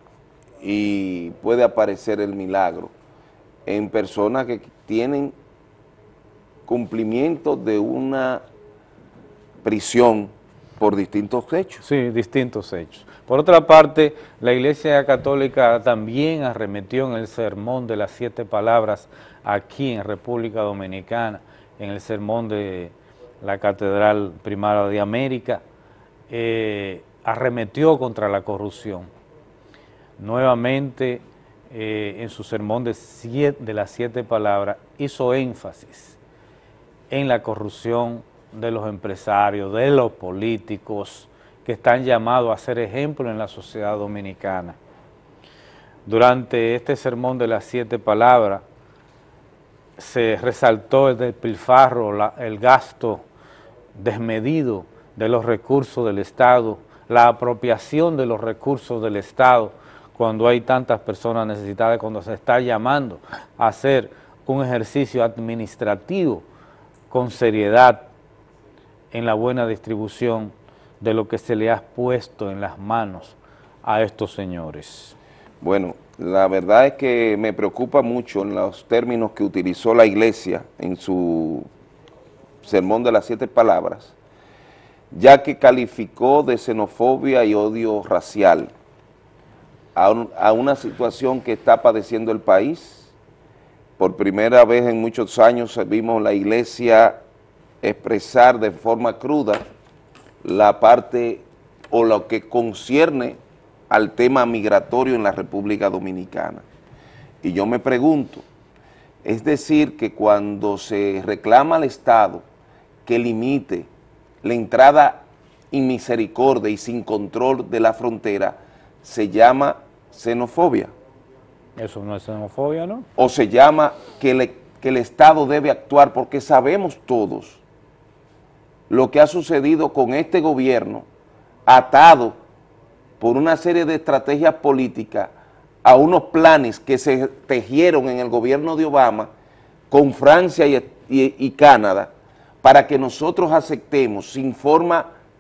y puede aparecer el milagro en personas que tienen cumplimiento de una prisión por distintos hechos. Sí, distintos hechos. Por otra parte, la Iglesia Católica también arremetió en el sermón de las 7 palabras aquí en República Dominicana, en el sermón de la Catedral Primada de América, arremetió contra la corrupción. Nuevamente, en su sermón de las 7 palabras, hizo énfasis en la corrupción de los empresarios, de los políticos, que están llamados a ser ejemplo en la sociedad dominicana. Durante este sermón de las 7 palabras, se resaltó el despilfarro, el gasto desmedido de los recursos del Estado, la apropiación de los recursos del Estado, cuando hay tantas personas necesitadas, cuando se está llamando a hacer un ejercicio administrativo con seriedad en la buena distribución de lo que se le ha puesto en las manos a estos señores. Bueno, la verdad es que me preocupa mucho en los términos que utilizó la Iglesia en su sermón de las 7 palabras, ya que calificó de xenofobia y odio racial a una situación que está padeciendo el país. Por primera vez en muchos años vimos la Iglesia expresar de forma cruda la parte o lo que concierne al tema migratorio en la República Dominicana. Y yo me pregunto, es decir, que cuando se reclama al Estado que limite la entrada inmisericordia y sin control de la frontera, se llama xenofobia. Eso no es xenofobia, ¿no? O se llama que el Estado debe actuar, porque sabemos todos lo que ha sucedido con este gobierno, atado por una serie de estrategias políticas a unos planes que se tejieron en el gobierno de Obama con Francia y Canadá, para que nosotros aceptemos sin forma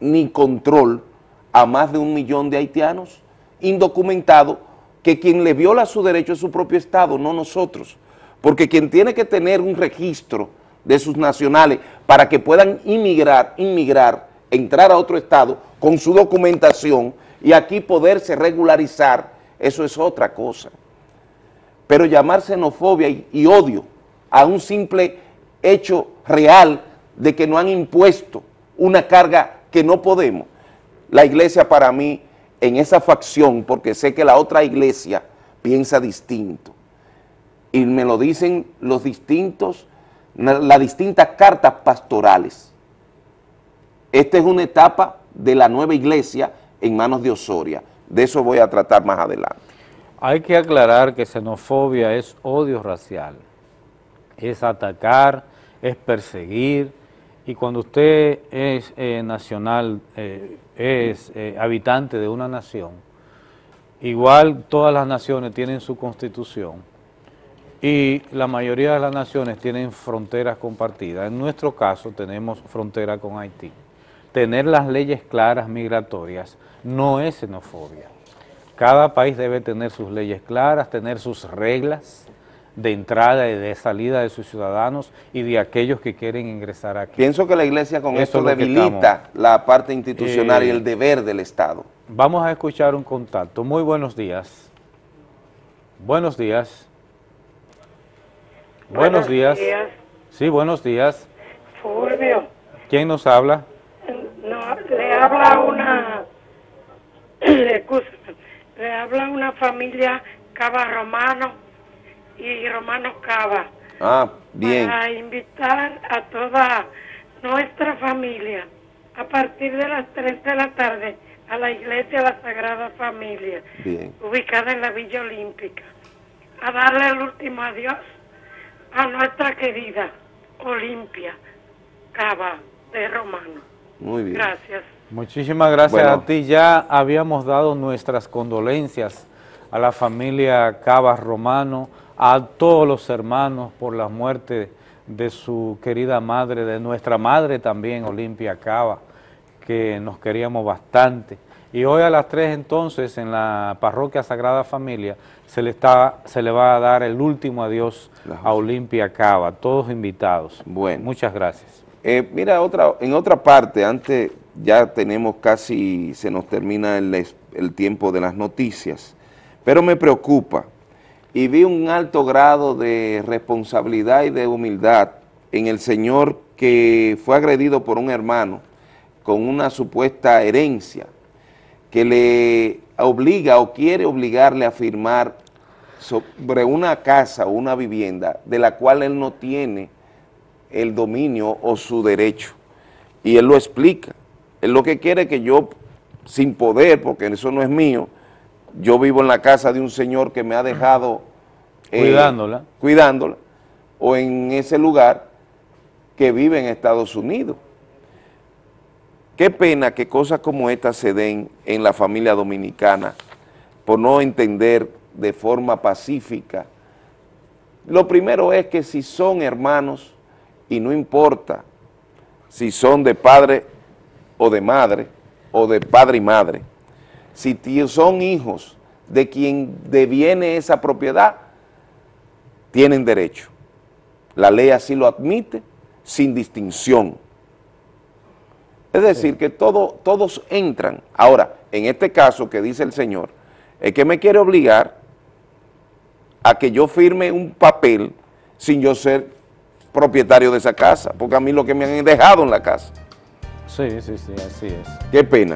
ni control a más de 1 millón de haitianos indocumentados, que quien le viola su derecho es su propio Estado, no nosotros, porque quien tiene que tener un registro de sus nacionales para que puedan inmigrar, entrar a otro Estado con su documentación y aquí poderse regularizar, eso es otra cosa. Pero llamar xenofobia y odio a un simple hecho real de que no han impuesto una carga que no podemos. La iglesia para mí, en esa facción, porque sé que la otra iglesia piensa distinto, y me lo dicen las distintas cartas pastorales. Esta es una etapa de la nueva iglesia en manos de Osoria. De eso voy a tratar más adelante. Hay que aclarar que xenofobia es odio racial, es atacar, es perseguir, y cuando usted es nacional, es habitante de una nación, igual todas las naciones tienen su constitución y la mayoría de las naciones tienen fronteras compartidas. En nuestro caso tenemos frontera con Haití. Tener las leyes claras migratorias no es xenofobia. Cada país debe tener sus leyes claras, tener sus reglas de entrada y de salida de sus ciudadanos y de aquellos que quieren ingresar aquí. Pienso que la iglesia con esto debilita la parte institucional y el deber del Estado. Vamos a escuchar un contacto. Muy buenos días. Buenos días. Buenos días. Sí, buenos días. Fulvio. ¿Quién nos habla? No, le habla una... le habla una familia Cava Romano y Romano Cava. Ah, bien. Para invitar a toda nuestra familia a partir de las 3 de la tarde a la iglesia de la Sagrada Familia, bien, ubicada en la Villa Olímpica, a darle el último adiós a nuestra querida Olimpia Cava de Romano. Muy bien. Gracias. Muchísimas gracias Bueno. a ti. Ya habíamos dado nuestras condolencias a la familia Cava Romano, a todos los hermanos por la muerte de su querida madre, de nuestra madre también, Olimpia Cava, que nos queríamos bastante. Y hoy a las 3 entonces en la parroquia Sagrada Familia se le va a dar el último adiós a Olimpia Cava, todos invitados. Bueno. Muchas gracias. Mira, en otra parte, antes ya tenemos casi, se nos termina el tiempo de las noticias, pero me preocupa y vi un alto grado de responsabilidad y de humildad en el señor que fue agredido por un hermano con una supuesta herencia que le obliga o quiere obligarle a firmar sobre una casa o una vivienda de la cual él no tiene el dominio o su derecho. Y él lo explica. Él lo que quiere es que yo, sin poder, porque eso no es mío, yo vivo en la casa de un señor que me ha dejado cuidándola, o en ese lugar que vive en Estados Unidos. Qué pena que cosas como estas se den en la familia dominicana por no entender de forma pacífica. Lo primero es que si son hermanos, y no importa si son de padre o de madre, o de padre y madre, si son hijos de quien deviene esa propiedad, tienen derecho. La ley así lo admite, sin distinción. Es decir, que todos entran. Ahora, en este caso que dice el señor, es que me quiere obligar a que yo firme un papel sin yo ser propietario de esa casa, porque a mí lo que me han dejado en la casa. Sí, así es. Qué pena.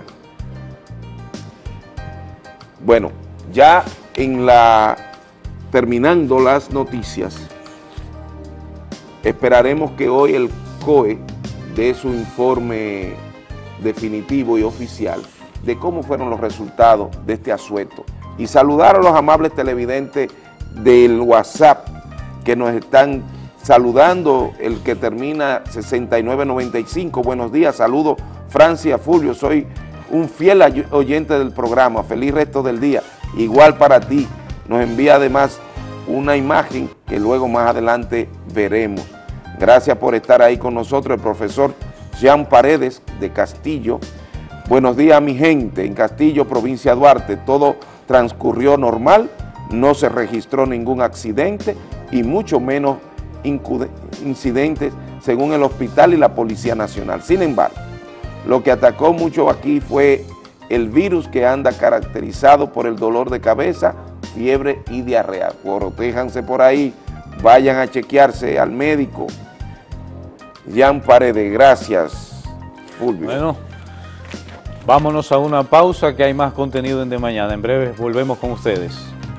Bueno, ya terminando las noticias, esperaremos que hoy el COE dé su informe definitivo y oficial de cómo fueron los resultados de este asueto y saludar a los amables televidentes del WhatsApp que nos están saludando, el que termina 6995, buenos días, saludo Francia Fulvio, soy un fiel oyente del programa, feliz resto del día, igual para ti, nos envía además una imagen que luego más adelante veremos. Gracias por estar ahí con nosotros, el profesor Jean Paredes de Castillo, Buenos días, mi gente. En Castillo, provincia de Duarte, todo transcurrió normal, no se registró ningún accidente y mucho menos incidentes según el hospital y la Policía Nacional. Sin embargo, lo que atacó mucho aquí fue el virus que anda caracterizado por el dolor de cabeza, fiebre y diarrea. Protéjanse por ahí, vayan a chequearse al médico. Jan Paredes, gracias, Fulvio. Bueno, vámonos a una pausa que hay más contenido en De Mañana. En breve volvemos con ustedes.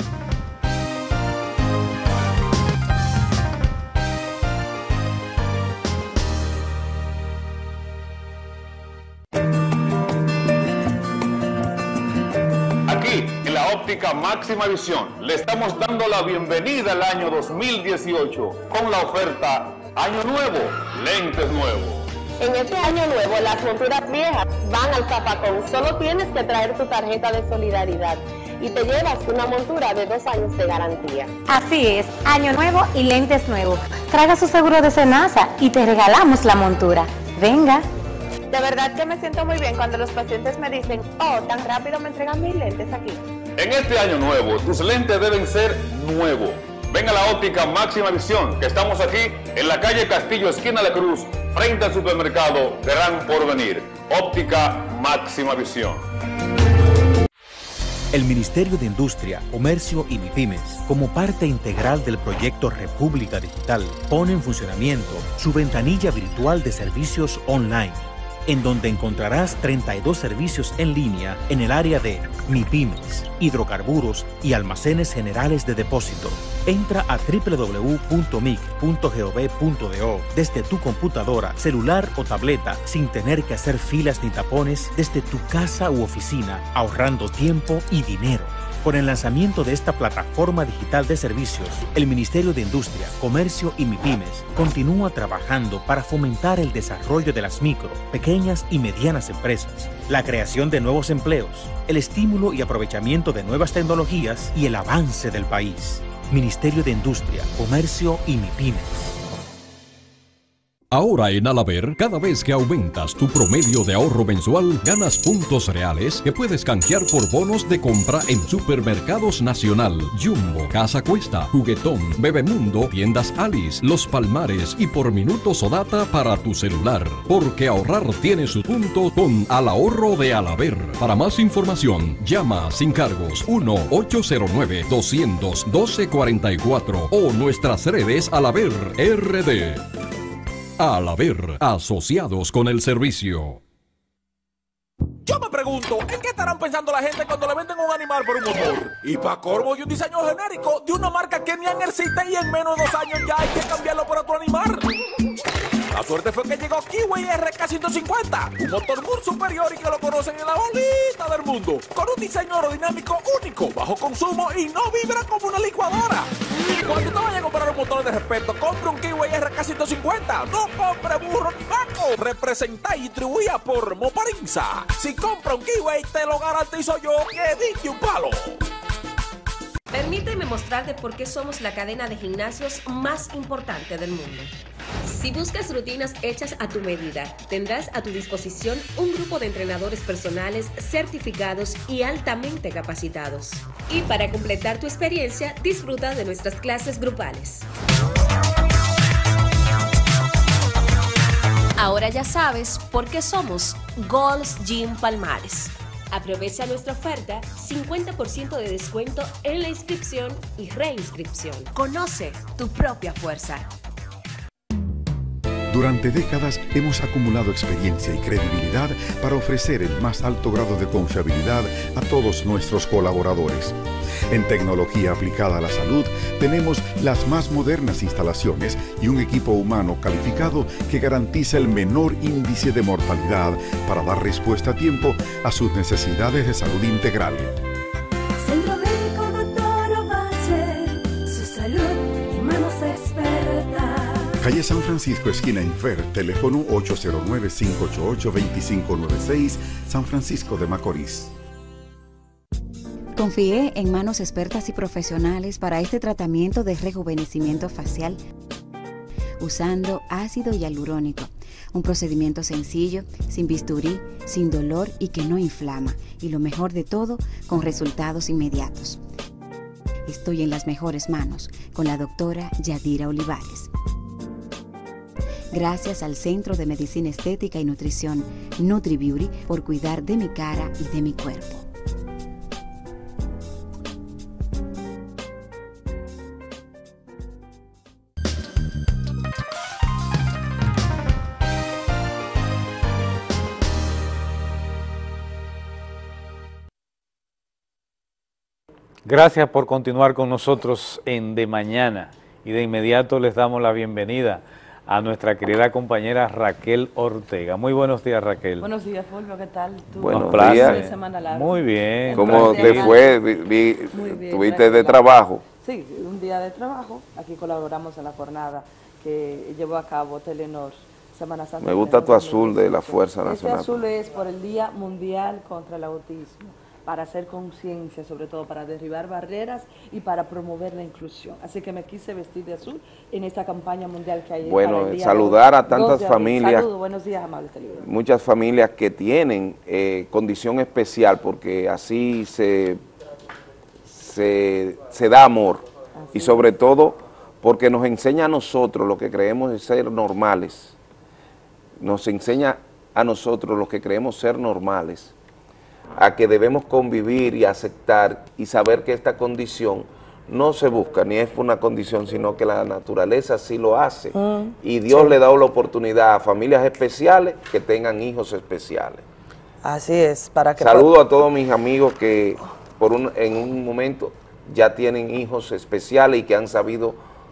Óptica Máxima Visión, le estamos dando la bienvenida al año 2018 con la oferta Año Nuevo, lentes nuevos. En este año nuevo, las monturas viejas van al zapacón. Solo tienes que traer tu tarjeta de solidaridad y te llevas una montura de 2 años de garantía. Así es, año nuevo y lentes nuevos. Traiga su seguro de Senasa y te regalamos la montura. Venga. De verdad que me siento muy bien cuando los pacientes me dicen, oh, tan rápido me entregan mis lentes aquí. En este año nuevo, tus lentes deben ser nuevos. Ven a la Óptica Máxima Visión, que estamos aquí en la calle Castillo, esquina de la Cruz, frente al supermercado Gran Porvenir. Óptica Máxima Visión. El Ministerio de Industria, Comercio y MIPYMES, como parte integral del proyecto República Digital, pone en funcionamiento su ventanilla virtual de servicios online, en donde encontrarás 32 servicios en línea en el área de MIPYMES, hidrocarburos y almacenes generales de depósito. Entra a www.mic.gov.do desde tu computadora, celular o tableta sin tener que hacer filas ni tapones desde tu casa u oficina, ahorrando tiempo y dinero. Con el lanzamiento de esta plataforma digital de servicios, el Ministerio de Industria, Comercio y MIPYMES continúa trabajando para fomentar el desarrollo de las micro, pequeñas y medianas empresas, la creación de nuevos empleos, el estímulo y aprovechamiento de nuevas tecnologías y el avance del país. Ministerio de Industria, Comercio y MIPYMES. Ahora en Alaber, cada vez que aumentas tu promedio de ahorro mensual, ganas puntos reales que puedes canjear por bonos de compra en Supermercados Nacional, Jumbo, Casa Cuesta, Juguetón, Bebemundo, Tiendas Alice, Los Palmares y por minutos o data para tu celular. Porque ahorrar tiene su punto con Al Ahorro de Alaber. Para más información, llama sin cargos 1-809-212-44 o nuestras redes Alaber RD. Alaber, asociados con el servicio. Yo me pregunto, ¿en qué estarán pensando la gente cuando le venden un animal por un motor? Y para corvo y un diseño genérico de una marca que ni existe y en menos de 2 años ya hay que cambiarlo por otro animal. La suerte fue que llegó Kiwi RK150, un motor muy superior y que lo conocen en la bolita del mundo, con un diseño aerodinámico único, bajo consumo y no vibra como una licuadora. Cuando te vayas a comprar un motor de respeto, compre un Kiwi RK150, no compre burro ni vaco. Representa y distribuida por Moparinza. Si compra un Kiwi, te lo garantizo yo que dije un palo. Permíteme mostrarte por qué somos la cadena de gimnasios más importante del mundo. Si buscas rutinas hechas a tu medida, tendrás a tu disposición un grupo de entrenadores personales certificados y altamente capacitados. Y para completar tu experiencia, disfruta de nuestras clases grupales. Ahora ya sabes por qué somos Gold's Gym Palmares. Aprovecha nuestra oferta, 50% de descuento en la inscripción y reinscripción. Conoce tu propia fuerza. Durante décadas hemos acumulado experiencia y credibilidad para ofrecer el más alto grado de confiabilidad a todos nuestros colaboradores. En tecnología aplicada a la salud tenemos las más modernas instalaciones y un equipo humano calificado que garantiza el menor índice de mortalidad para dar respuesta a tiempo a sus necesidades de salud integral. Centro Médico Dr. Ovalle, su salud y manos expertas. Calle San Francisco, esquina Infer, teléfono 809-588-2596, San Francisco de Macorís. Confié en manos expertas y profesionales para este tratamiento de rejuvenecimiento facial. usando ácido hialurónico. Un procedimiento sencillo, sin bisturí, sin dolor y que no inflama. Y lo mejor de todo, con resultados inmediatos. Estoy en las mejores manos con la doctora Yadira Olivares. Gracias al Centro de Medicina Estética y Nutrición NutriBeauty por cuidar de mi cara y de mi cuerpo. Gracias por continuar con nosotros en De Mañana y de inmediato les damos la bienvenida a nuestra querida compañera Raquel Ortega. Muy buenos días, Raquel. Buenos días, Fulvio, ¿qué tal? Buenos días. Muy bien. ¿Cómo te fue? ¿Tuviste de trabajo? Sí, un día de trabajo. Aquí colaboramos en la jornada que llevó a cabo Telenor Semana Santa. Me gusta tu azul de la Fuerza Nacional. Este azul es por el Día Mundial contra el Autismo, para hacer conciencia, sobre todo para derribar barreras y para promover la inclusión. Así que me quise vestir de azul en esta campaña mundial que hay. Bueno, saludar a tantas familias. Saludos, buenos días, amables televidentes. Muchas familias que tienen condición especial, porque así se da amor. Y sobre todo porque nos enseña a nosotros lo que creemos ser normales. Nos enseña a nosotros los que creemos ser normales a que debemos convivir y aceptar y saber que esta condición no se busca, ni es una condición, sino que la naturaleza sí lo hace. Y Dios le da la oportunidad a familias especiales que tengan hijos especiales. Así es. Saludo a todos mis amigos que en un momento ya tienen hijos especiales y que han sabido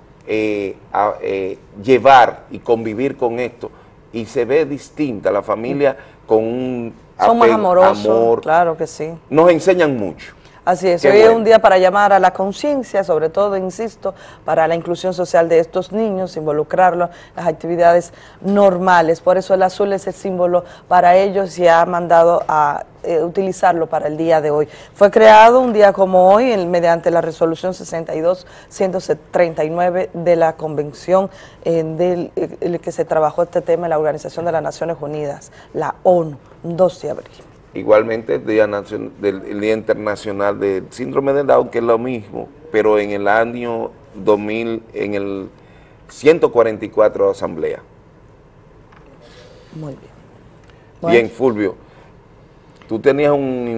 llevar y convivir con esto. Y se ve distinta la familia con un son más amorosos, amor. Claro que sí. Nos enseñan mucho. Así es, hoy es un día para llamar a la conciencia, sobre todo, insisto, para la inclusión social de estos niños, involucrarlos en las actividades normales. Por eso el azul es el símbolo para ellos y ha mandado a utilizarlo para el día de hoy. Fue creado un día como hoy mediante la resolución 62-139 de la convención en que se trabajó este tema en la Organización de las Naciones Unidas, la ONU, 2 de abril. Igualmente el Día Internacional del Síndrome de Down, que es lo mismo, pero en el año 2000, en el 144 Asamblea. Muy bien. Bien, Fulvio, tú tenías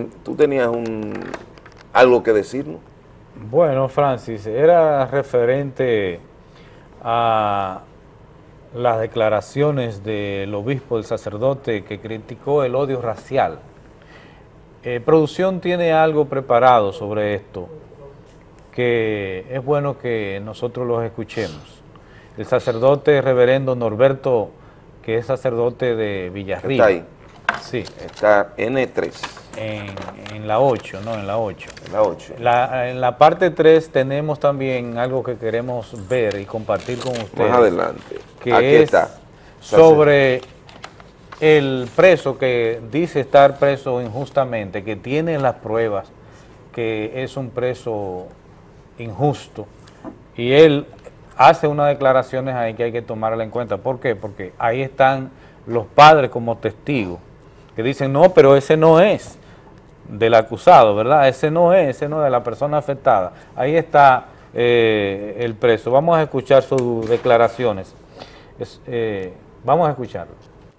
algo que decirnos. Bueno, Francis, era referente a las declaraciones del obispo, del sacerdote, que criticó el odio racial. Producción tiene algo preparado sobre esto, que es bueno que nosotros los escuchemos. El sacerdote reverendo Norberto, que es sacerdote de Villarriba. ¿Está ahí? Sí. Está N3. En la 8, no, en la 8. En la 8. En la parte 3 tenemos también algo que queremos ver y compartir con ustedes. Más adelante. Que aquí está. Sobre el preso que dice estar preso injustamente, que tiene las pruebas que es un preso injusto, y él hace unas declaraciones ahí que hay que tomarla en cuenta. ¿Por qué? Porque ahí están los padres como testigos, que dicen, no, pero ese no es del acusado, ¿verdad? Ese no es de la persona afectada. Ahí está el preso. Vamos a escuchar sus declaraciones. Vamos a escucharlo.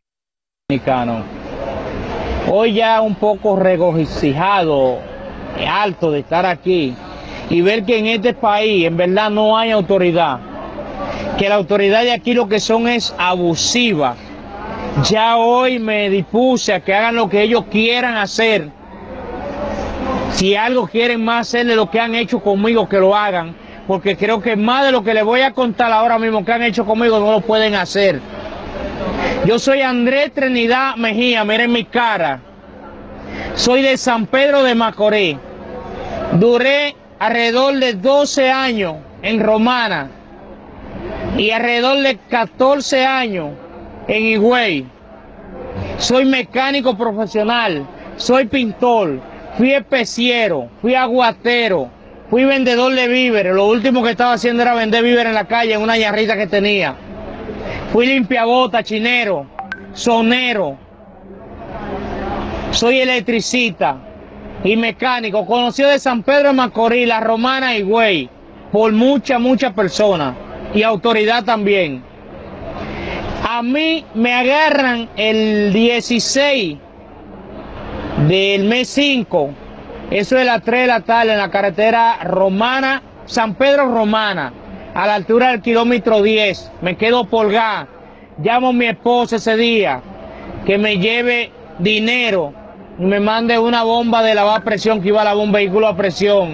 Hoy ya un poco regocijado, alto de estar aquí y ver que en este país en verdad no hay autoridad, que la autoridad de aquí lo que son es abusiva. Ya hoy me dispuse a que hagan lo que ellos quieran hacer. Si algo quieren más hacer de lo que han hecho conmigo, que lo hagan, porque creo que más de lo que les voy a contar ahora mismo que han hecho conmigo no lo pueden hacer. Yo soy Andrés Trinidad Mejía, miren mi cara. Soy de San Pedro de Macorís. Duré alrededor de 12 años en Romana y alrededor de 14 años en Higüey. Soy mecánico profesional, soy pintor, fui especiero, fui aguatero, fui vendedor de víveres. Lo último que estaba haciendo era vender víveres en la calle en una yarrita que tenía. Fui limpiabota, chinero, sonero. Soy electricista y mecánico. Conocido de San Pedro de Macorís, La Romana y Güey. Por muchas personas. Y autoridad también. A mí me agarran el 16 del mes 5, eso es las 3 de la tarde en la carretera Romana, San Pedro Romana, a la altura del kilómetro 10. Me quedo polgada. Llamo a mi esposa ese día que me lleve dinero y me mande una bomba de lavar presión que iba a lavar un vehículo a presión.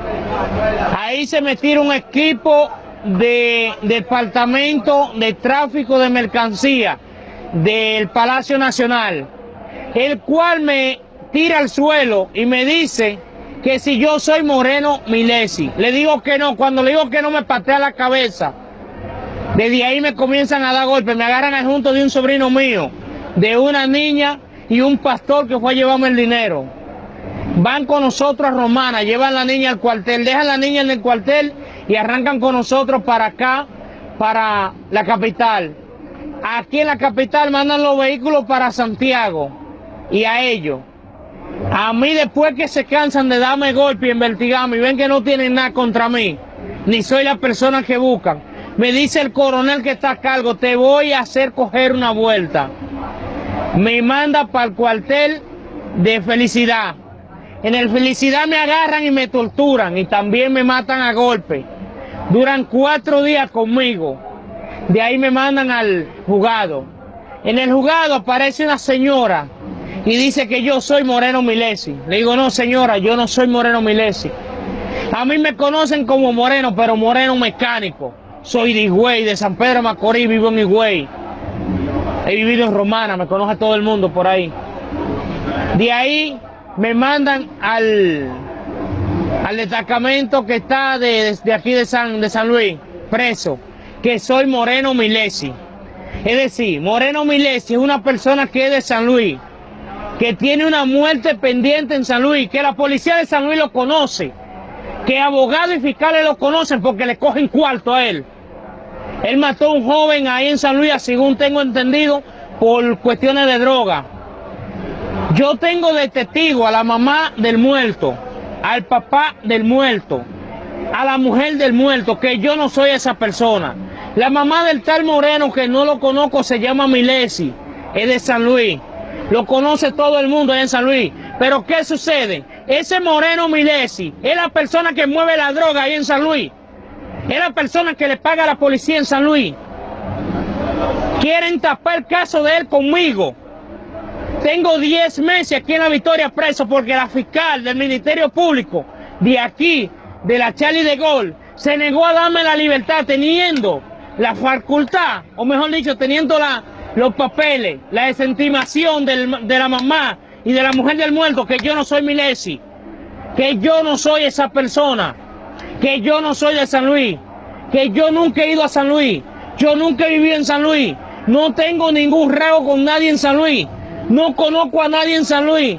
Ahí se me tira un equipo de departamento de tráfico de mercancía del Palacio Nacional, el cual me tira al suelo y me dice que si yo soy Moreno Milesi. Le digo que no. Cuando le digo que no, me patea la cabeza. Desde ahí me comienzan a dar golpes. Me agarran al junto de un sobrino mío, de una niña y un pastor que fue a llevarme el dinero. Van con nosotros a Romana, llevan a la niña al cuartel, dejan a la niña en el cuartel y arrancan con nosotros para acá, para la capital. Aquí en la capital mandan los vehículos para Santiago y a ellos. A mí, después que se cansan de darme golpe y investigarme y ven que no tienen nada contra mí, ni soy la persona que buscan, me dice el coronel que está a cargo: te voy a hacer coger una vuelta. Me manda para el cuartel de Felicidad. En el Felicidad me agarran y me torturan y también me matan a golpe. Duran 4 días conmigo. De ahí me mandan al juzgado. En el juzgado aparece una señora y dice que yo soy Moreno Milesi. Le digo: no, señora, yo no soy Moreno Milesi. A mí me conocen como Moreno, pero Moreno mecánico. Soy de Higüey, de San Pedro de Macorís, vivo en Higüey. He vivido en Romana, me conoce todo el mundo por ahí. De ahí me mandan al destacamento que está de aquí de San Luis, preso, que soy Moreno Milesi. Es decir, Moreno Milesi es una persona que es de San Luis, que tiene una muerte pendiente en San Luis, que la policía de San Luis lo conoce, que abogados y fiscales lo conocen porque le cogen cuarto a él. Él mató a un joven ahí en San Luis, según tengo entendido, por cuestiones de droga. Yo tengo de testigo a la mamá del muerto, al papá del muerto, a la mujer del muerto, que yo no soy esa persona. La mamá del tal Moreno, que no lo conozco, se llama Milesi, es de San Luis. Lo conoce todo el mundo en San Luis. Pero ¿qué sucede? Ese Moreno Milesi es la persona que mueve la droga ahí en San Luis. Es la persona que le paga a la policía en San Luis. Quieren tapar el caso de él conmigo. Tengo 10 meses aquí en La Victoria preso porque la fiscal del Ministerio Público de aquí, de la Charlie de Gaulle, se negó a darme la libertad teniendo la facultad, o mejor dicho, teniendo los papeles, la desestimación de la mamá y de la mujer del muerto, que yo no soy Milesi, que yo no soy esa persona, que yo no soy de San Luis, que yo nunca he ido a San Luis, yo nunca he vivido en San Luis, no tengo ningún reo con nadie en San Luis, no conozco a nadie en San Luis.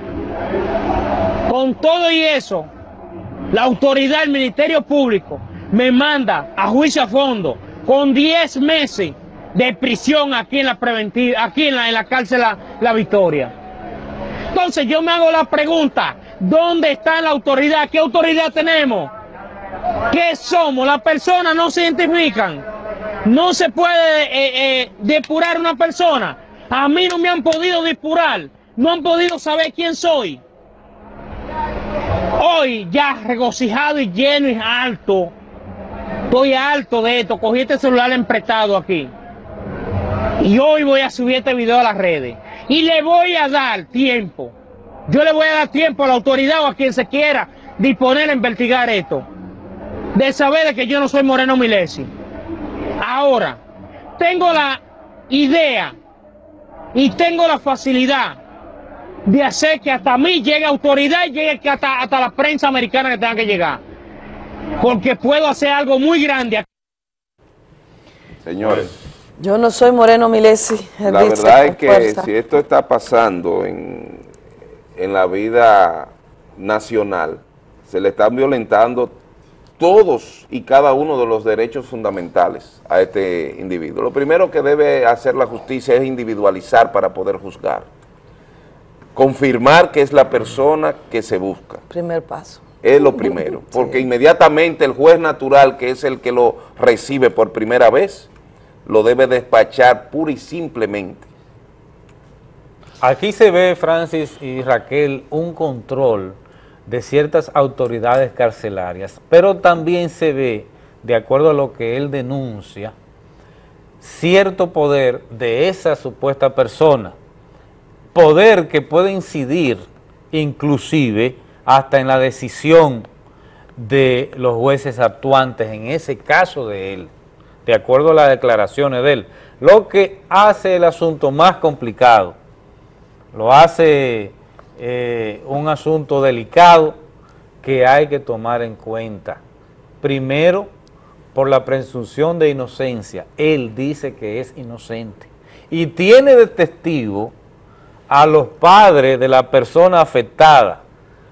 Con todo y eso, la autoridad del Ministerio Público me manda a juicio a fondo con 10 meses de prisión aquí en la preventiva, aquí en la cárcel La Victoria. Entonces yo me hago la pregunta: ¿dónde está la autoridad? ¿Qué autoridad tenemos? ¿Qué somos? Las personas no se identifican. No se puede depurar una persona. A mí no me han podido depurar. No han podido saber quién soy. Hoy ya regocijado y lleno y alto. Estoy harto de esto. Cogí este celular emprestado aquí. Y hoy voy a subir este video a las redes. Y le voy a dar tiempo. Yo le voy a dar tiempo a la autoridad o a quien se quiera disponer a investigar esto. De saber de que yo no soy Moreno Milesi. Ahora, tengo la idea y tengo la facilidad de hacer que hasta mí llegue autoridad y llegue hasta la prensa americana que tenga que llegar. Porque puedo hacer algo muy grande aquí. Señores, yo no soy Moreno Milesi. La verdad es que si esto está pasando en la vida nacional, se le están violentando todos y cada uno de los derechos fundamentales a este individuo. Lo primero que debe hacer la justicia es individualizar para poder juzgar. Confirmar que es la persona que se busca. Primer paso. Es lo primero, porque inmediatamente el juez natural, que es el que lo recibe por primera vez, lo debe despachar pura y simplemente. Aquí se ve, Francis y Raquel, un control de ciertas autoridades carcelarias, pero también se ve, de acuerdo a lo que él denuncia, cierto poder de esa supuesta persona, poder que puede incidir inclusive hasta en la decisión de los jueces actuantes en ese caso de él, de acuerdo a las declaraciones de él, lo que hace el asunto más complicado, lo hace un asunto delicado que hay que tomar en cuenta. Primero, por la presunción de inocencia, él dice que es inocente y tiene de testigo a los padres de la persona afectada,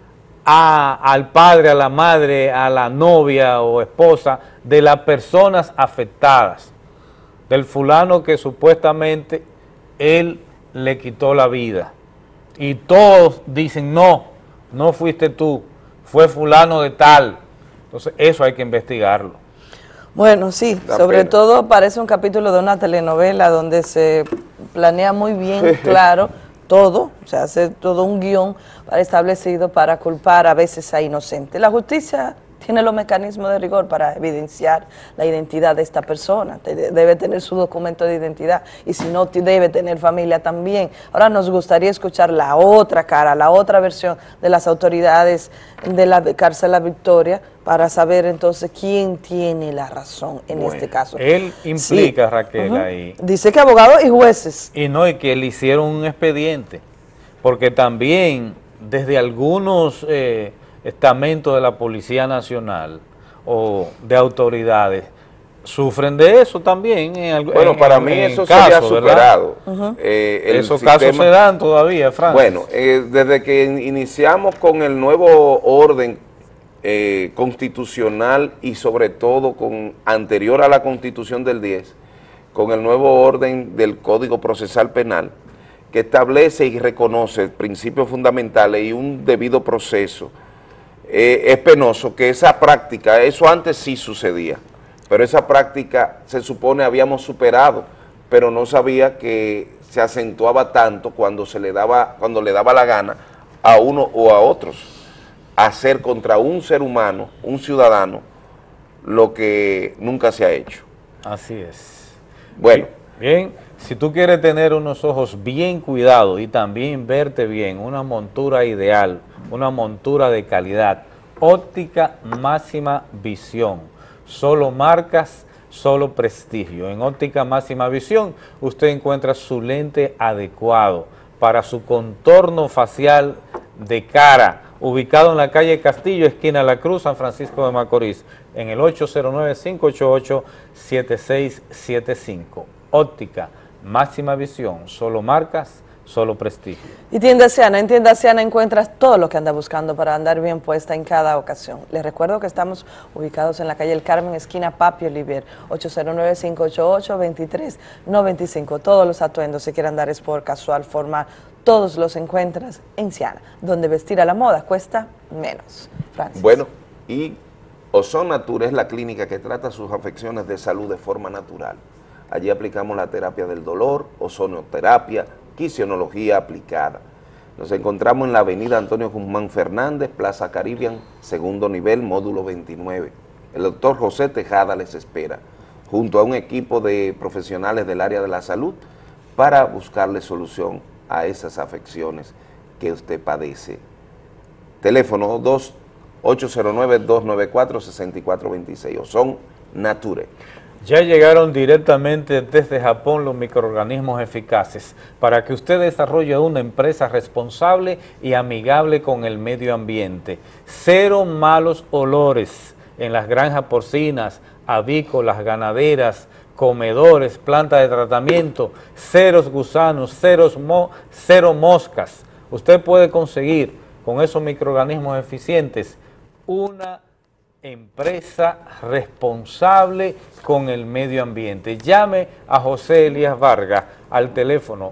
al padre, a la madre, a la novia o esposa de las personas afectadas, del fulano que supuestamente él le quitó la vida. Y todos dicen, no, no fuiste tú, fue fulano de tal. Entonces eso hay que investigarlo. Bueno, sí, sobre todo parece un capítulo de una telenovela donde se planea muy bien, claro, todo, o sea, hace todo un guión establecido para culpar a veces a inocentes. La justicia tiene los mecanismos de rigor para evidenciar la identidad de esta persona, debe tener su documento de identidad y si no, debe tener familia también. Ahora nos gustaría escuchar la otra cara, la otra versión de las autoridades de la cárcel La Victoria para saber entonces quién tiene la razón en este caso. Él implica, sí, Raquel, ahí. Dice que abogados y jueces. Y no, y que le hicieron un expediente, porque también desde algunos estamentos de la Policía Nacional o de autoridades sufren de eso también. Bueno, para mí eso sería superado. Esos casos se dan todavía, Francis. Bueno, desde que iniciamos con el nuevo orden constitucional y sobre todo anterior a la Constitución del 10, con el nuevo orden del Código Procesal Penal, que establece y reconoce principios fundamentales y un debido proceso, es penoso que esa práctica, eso antes sí sucedía, pero esa práctica se supone habíamos superado, pero no sabía que se acentuaba tanto cuando le daba la gana a uno o a otros hacer contra un ser humano, un ciudadano, lo que nunca se ha hecho. Así es. Bueno. Bien, si tú quieres tener unos ojos bien cuidados y también verte bien, una montura ideal, una montura de calidad, Óptica Máxima Visión, solo marcas, solo prestigio. En Óptica Máxima Visión usted encuentra su lente adecuado para su contorno facial de cara, ubicado en la calle Castillo, esquina La Cruz, San Francisco de Macorís, en el 809-588-7675. Óptica Máxima Visión, solo marcas, solo prestigio. Y Tienda Siana, en Tienda Siana encuentras todo lo que anda buscando para andar bien puesta en cada ocasión. Les recuerdo que estamos ubicados en la calle El Carmen, esquina Papi Olivier, 809-588-2395. Todos los atuendos, si quieren andar sport, casual, formal, todos los encuentras en Siana, donde vestir a la moda cuesta menos. Francis. Bueno, y Ozon Natura es la clínica que trata sus afecciones de salud de forma natural. Allí aplicamos la terapia del dolor, ozonoterapia, quisionología aplicada. Nos encontramos en la avenida Antonio Guzmán Fernández, Plaza Caribbean, segundo nivel, módulo 29. El doctor José Tejada les espera, junto a un equipo de profesionales del área de la salud, para buscarle solución a esas afecciones que usted padece. Teléfono 809-294-6426, Ozon Nature. Ya llegaron directamente desde Japón los microorganismos eficaces para que usted desarrolle una empresa responsable y amigable con el medio ambiente. Cero malos olores en las granjas porcinas, avícolas, ganaderas, comedores, plantas de tratamiento, ceros gusanos, cero moscas. Usted puede conseguir con esos microorganismos eficientes una empresa responsable con el medio ambiente. Llame a José Elías Vargas al teléfono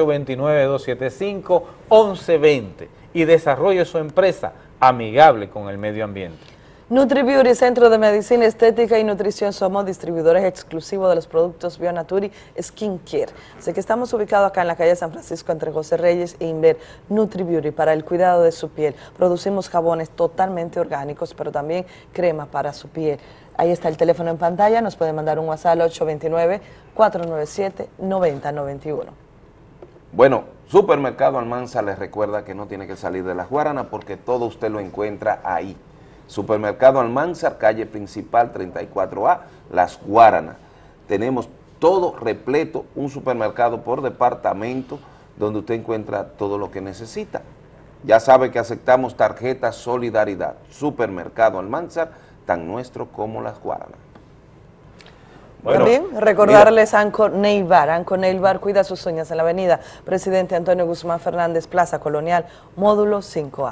829-275-1120 y desarrolle su empresa amigable con el medio ambiente. NutriBeauty, Centro de Medicina Estética y Nutrición, somos distribuidores exclusivos de los productos Bionaturi Skincare. Así que estamos ubicados acá en la calle San Francisco entre José Reyes e Inver. NutriBeauty, para el cuidado de su piel. Producimos jabones totalmente orgánicos, pero también crema para su piel. Ahí está el teléfono en pantalla, nos pueden mandar un WhatsApp al 829-497-9091. Bueno, Supermercado Almanzar les recuerda que no tiene que salir de Las Guaranas porque todo usted lo encuentra ahí. Supermercado Almanzar, calle principal 34A, Las Guaranas. Tenemos todo repleto, un supermercado por departamento donde usted encuentra todo lo que necesita. Ya sabe que aceptamos tarjeta Solidaridad. Supermercado Almanzar, tan nuestro como Las Guaranas. Bueno, también recordarles Anco Nail Bar. Anco Nail Bar cuida sus uñas en la avenida Presidente Antonio Guzmán Fernández, Plaza Colonial, módulo 5A,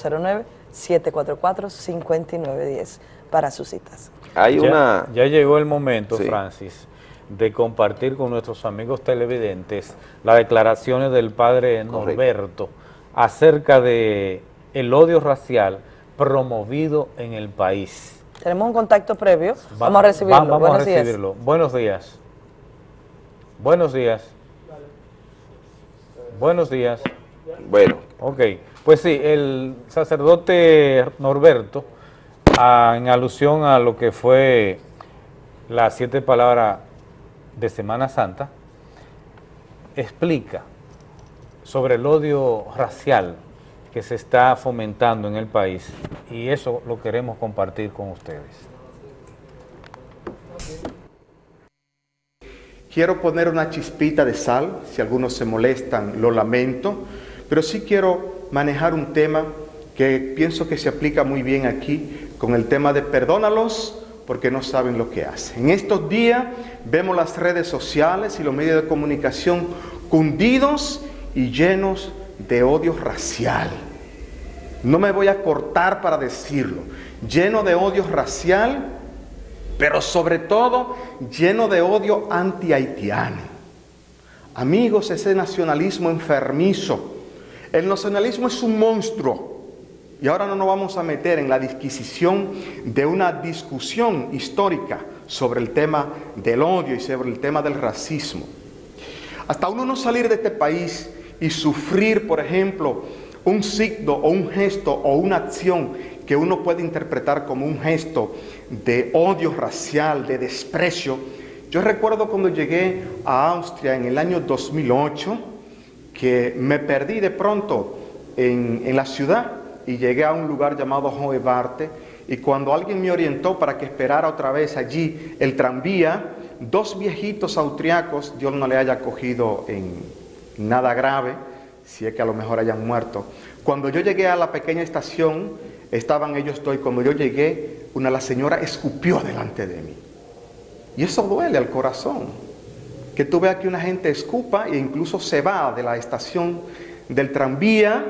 809-744-5910 para sus citas. Ya llegó el momento, sí, Francis, de compartir con nuestros amigos televidentes las declaraciones del padre Norberto acerca de el odio racial promovido en el país. Tenemos un contacto previo, vamos a recibirlo. Vamos a recibirlo. Buenos días. Buenos días. Buenos días. Bueno. Ok, pues sí, el sacerdote Norberto, en alusión a lo que fue las 7 palabras de Semana Santa, explica sobre el odio racial que se está fomentando en el país, y eso lo queremos compartir con ustedes. Quiero poner una chispita de sal, si algunos se molestan, lo lamento, pero sí quiero manejar un tema que pienso que se aplica muy bien aquí, con el tema de perdónalos porque no saben lo que hacen. En estos días vemos las redes sociales y los medios de comunicación cundidos y llenos de odio racial. No me voy a cortar para decirlo. Lleno de odio racial, pero sobre todo lleno de odio anti-haitiano. Amigos, ese nacionalismo enfermizo. El nacionalismo es un monstruo. Y ahora no nos vamos a meter en la disquisición de una discusión histórica sobre el tema del odio y sobre el tema del racismo. Hasta uno no salir de este país y sufrir, por ejemplo, un signo o un gesto o una acción que uno puede interpretar como un gesto de odio racial, de desprecio. Yo recuerdo cuando llegué a Austria en el año 2008, que me perdí de pronto en la ciudad y llegué a un lugar llamado Hohe Warte, y cuando alguien me orientó para que esperara otra vez allí el tranvía, 2 viejitos austriacos, Dios no le haya cogido en nada grave, si es que a lo mejor hayan muerto. Cuando yo llegué a la pequeña estación, estaban ellos 2, y cuando yo llegué, la señora escupió delante de mí. Y eso duele al corazón, que tú veas que una gente escupa e incluso se va de la estación del tranvía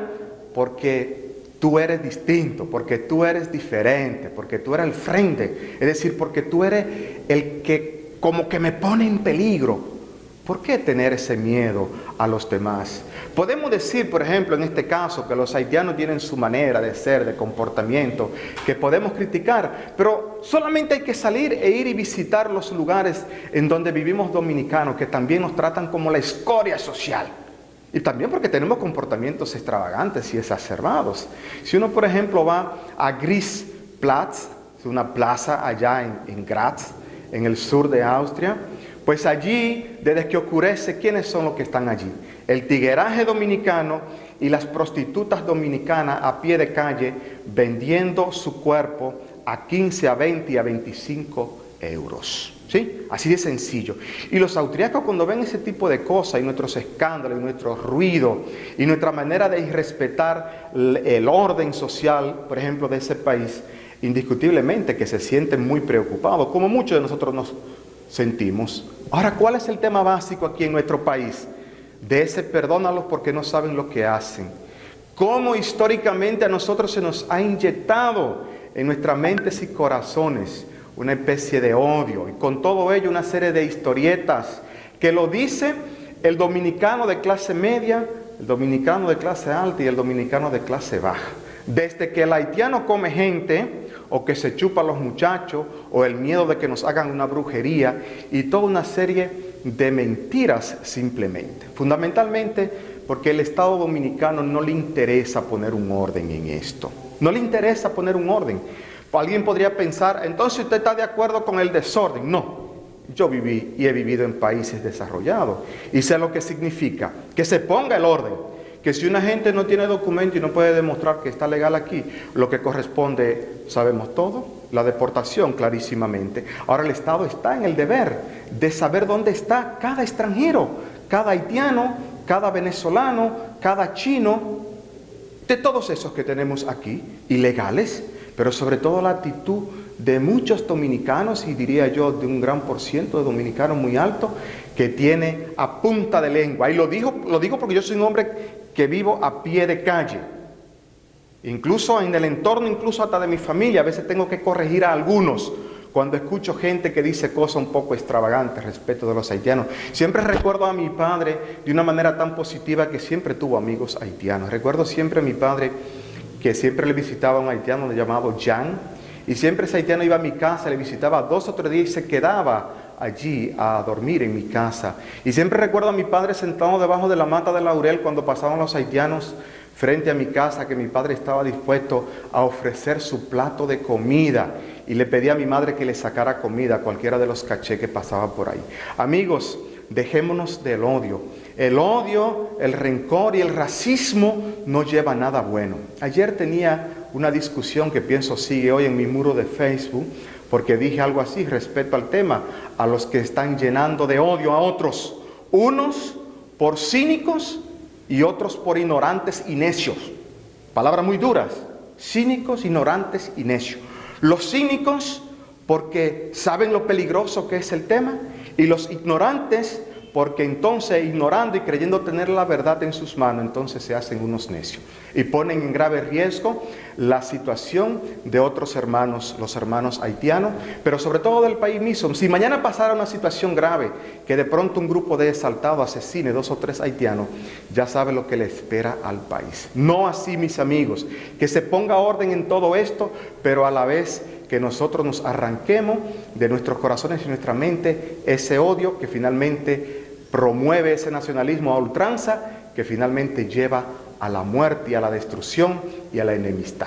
porque tú eres distinto, porque tú eres diferente, porque tú eres el frente, es decir, porque tú eres el que como que me pone en peligro. ¿Por qué tener ese miedo a los demás? Podemos decir, por ejemplo, en este caso, que los haitianos tienen su manera de ser, de comportamiento, que podemos criticar, pero solamente hay que salir e ir y visitar los lugares en donde vivimos dominicanos, que también nos tratan como la escoria social. Y también porque tenemos comportamientos extravagantes y exacerbados. Si uno, por ejemplo, va a Griesplatz, es una plaza allá en Graz, en el sur de Austria, pues allí, desde que oscurece, ¿quiénes son los que están allí? El tigueraje dominicano y las prostitutas dominicanas a pie de calle vendiendo su cuerpo a 15, a 20 y a 25 euros. ¿Sí? Así de sencillo. Y los austriacos, cuando ven ese tipo de cosas y nuestros escándalos y nuestro ruido y nuestra manera de irrespetar el orden social, por ejemplo, de ese país, indiscutiblemente que se sienten muy preocupados, como muchos de nosotros nos sentimos. Ahora, ¿cuál es el tema básico aquí en nuestro país? De ese perdónalos porque no saben lo que hacen. ¿Cómo históricamente a nosotros se nos ha inyectado en nuestras mentes y corazones una especie de odio, y con todo ello una serie de historietas que lo dice el dominicano de clase media, el dominicano de clase alta y el dominicano de clase baja. Desde que el haitiano come gente, o que se chupa a los muchachos, o el miedo de que nos hagan una brujería, y toda una serie de mentiras simplemente. Fundamentalmente porque el Estado dominicano no le interesa poner un orden en esto. No le interesa poner un orden. Alguien podría pensar, entonces usted está de acuerdo con el desorden. No, yo viví y he vivido en países desarrollados y sé lo que significa que se ponga el orden, que si una gente no tiene documento y no puede demostrar que está legal aquí, lo que corresponde, sabemos todo, la deportación clarísimamente. Ahora el Estado está en el deber de saber dónde está cada extranjero, cada haitiano, cada venezolano, cada chino, de todos esos que tenemos aquí, ilegales, pero sobre todo la actitud de muchos dominicanos, y diría yo de un gran por ciento de dominicanos muy alto, que tiene a punta de lengua. Y lo digo porque yo soy un hombre que vivo a pie de calle. Incluso en el entorno, incluso hasta de mi familia, a veces tengo que corregir a algunos cuando escucho gente que dice cosas un poco extravagantes respecto de los haitianos. Siempre recuerdo a mi padre de una manera tan positiva, que siempre tuvo amigos haitianos. Recuerdo siempre a mi padre que siempre le visitaba a un haitiano llamado Jan, y siempre ese haitiano iba a mi casa, le visitaba 2 o 3 días y se quedaba allí a dormir en mi casa. Y siempre recuerdo a mi padre sentado debajo de la mata de laurel cuando pasaban los haitianos frente a mi casa, que mi padre estaba dispuesto a ofrecer su plato de comida, y le pedía a mi madre que le sacara comida a cualquiera de los cachés que pasaba por ahí. Amigos, dejémonos del odio. El odio, el rencor y el racismo no lleva a nada bueno. Ayer tenía una discusión que pienso sigue hoy en mi muro de Facebook, porque dije algo así respecto al tema, a los que están llenando de odio a otros, unos por cínicos y otros por ignorantes y necios. Palabras muy duras, cínicos, ignorantes y necios. Los cínicos porque saben lo peligroso que es el tema, y los ignorantes porque entonces, ignorando y creyendo tener la verdad en sus manos, entonces se hacen unos necios y ponen en grave riesgo la situación de otros hermanos, los hermanos haitianos, pero sobre todo del país mismo. Si mañana pasara una situación grave, que de pronto un grupo de exaltados asesine 2 o 3 haitianos, ya sabe lo que le espera al país. No así, mis amigos, que se ponga orden en todo esto, pero a la vez que nosotros nos arranquemos de nuestros corazones y nuestra mente ese odio que finalmente promueve ese nacionalismo a ultranza, que finalmente lleva a la muerte y a la destrucción y a la enemistad.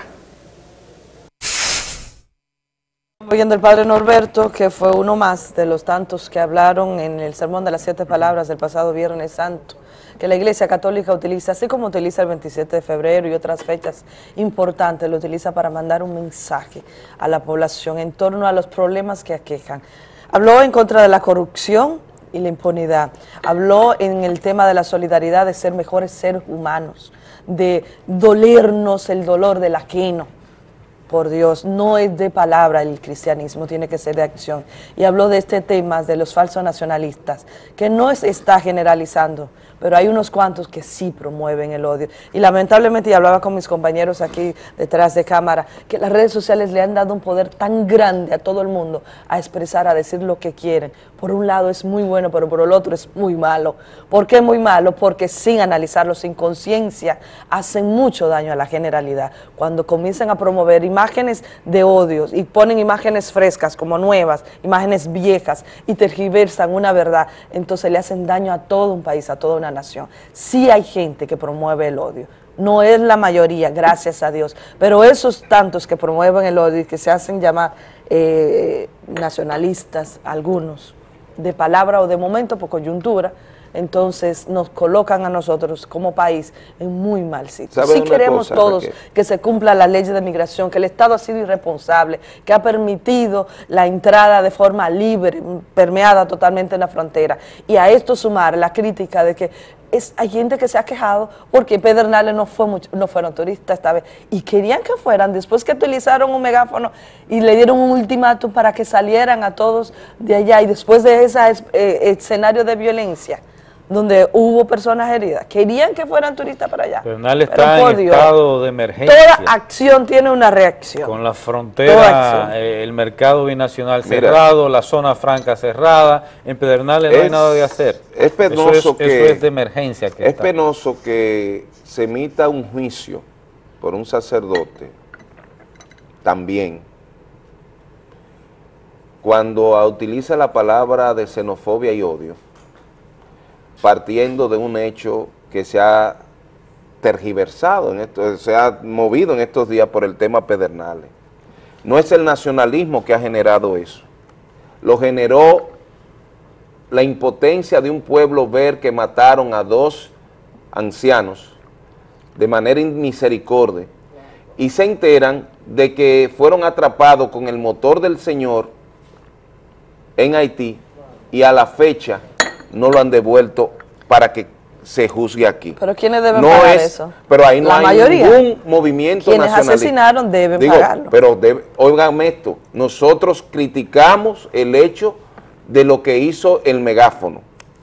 Oyendo el padre Norberto, que fue uno más de los tantos que hablaron en el sermón de las 7 palabras del pasado Viernes Santo, que la Iglesia Católica utiliza, así como utiliza el 27 de febrero y otras fechas importantes, lo utiliza para mandar un mensaje a la población en torno a los problemas que aquejan. Habló en contra de la corrupción y la impunidad, habló en el tema de la solidaridad, de ser mejores seres humanos, de dolernos el dolor del ajeno. Por Dios, no es de palabra el cristianismo, tiene que ser de acción. Y habló de este tema de los falsos nacionalistas, que no está generalizando, pero hay unos cuantos que sí promueven el odio. Y lamentablemente, y hablaba con mis compañeros aquí detrás de cámara, que las redes sociales le han dado un poder tan grande a todo el mundo a expresar, a decir lo que quieren. Por un lado es muy bueno, pero por el otro es muy malo. ¿Por qué muy malo? Porque sin analizarlo, sin conciencia, hacen mucho daño a la generalidad. Cuando comienzan a promover imágenes de odios y ponen imágenes frescas como nuevas, imágenes viejas, y tergiversan una verdad, entonces le hacen daño a todo un país, a toda una nación. Sí hay gente que promueve el odio, no es la mayoría, gracias a Dios, pero esos tantos que promueven el odio y que se hacen llamar nacionalistas, algunos, de palabra o de momento por coyuntura, entonces nos colocan a nosotros como país en muy mal sitio. Si queremos todos que se cumpla la ley de migración, que el Estado ha sido irresponsable, que ha permitido la entrada de forma libre, permeada totalmente en la frontera, y a esto sumar la crítica de que hay gente que se ha quejado porque Pedernales no fueron turistas esta vez, y querían que fueran, después que utilizaron un megáfono y le dieron un ultimátum para que salieran a todos de allá, y después de ese escenario de violencia, donde hubo personas heridas. Querían que fueran turistas para allá. Pedernales está en estado de emergencia. Toda acción tiene una reacción. Con la frontera, el mercado binacional cerrado, la zona franca cerrada, en Pedernales no hay nada de hacer. Es penoso eso es de emergencia. Es penoso que se emita un juicio por un sacerdote también cuando utiliza la palabra de xenofobia y odio, partiendo de un hecho que se ha tergiversado, se ha movido en estos días por el tema Pedernales. No es el nacionalismo que ha generado eso, lo generó la impotencia de un pueblo ver que mataron a 2 ancianos de manera inmisericordia y se enteran de que fueron atrapados con el motor del Señor en Haití y a la fecha no lo han devuelto para que se juzgue aquí. ¿Pero quiénes deben pagar eso? Pero ahí no la hay mayoría. Ningún movimiento nacionalista. Quienes asesinaron deben pagarlo. Pero óigame esto, nosotros criticamos el hecho de lo que hizo el megáfono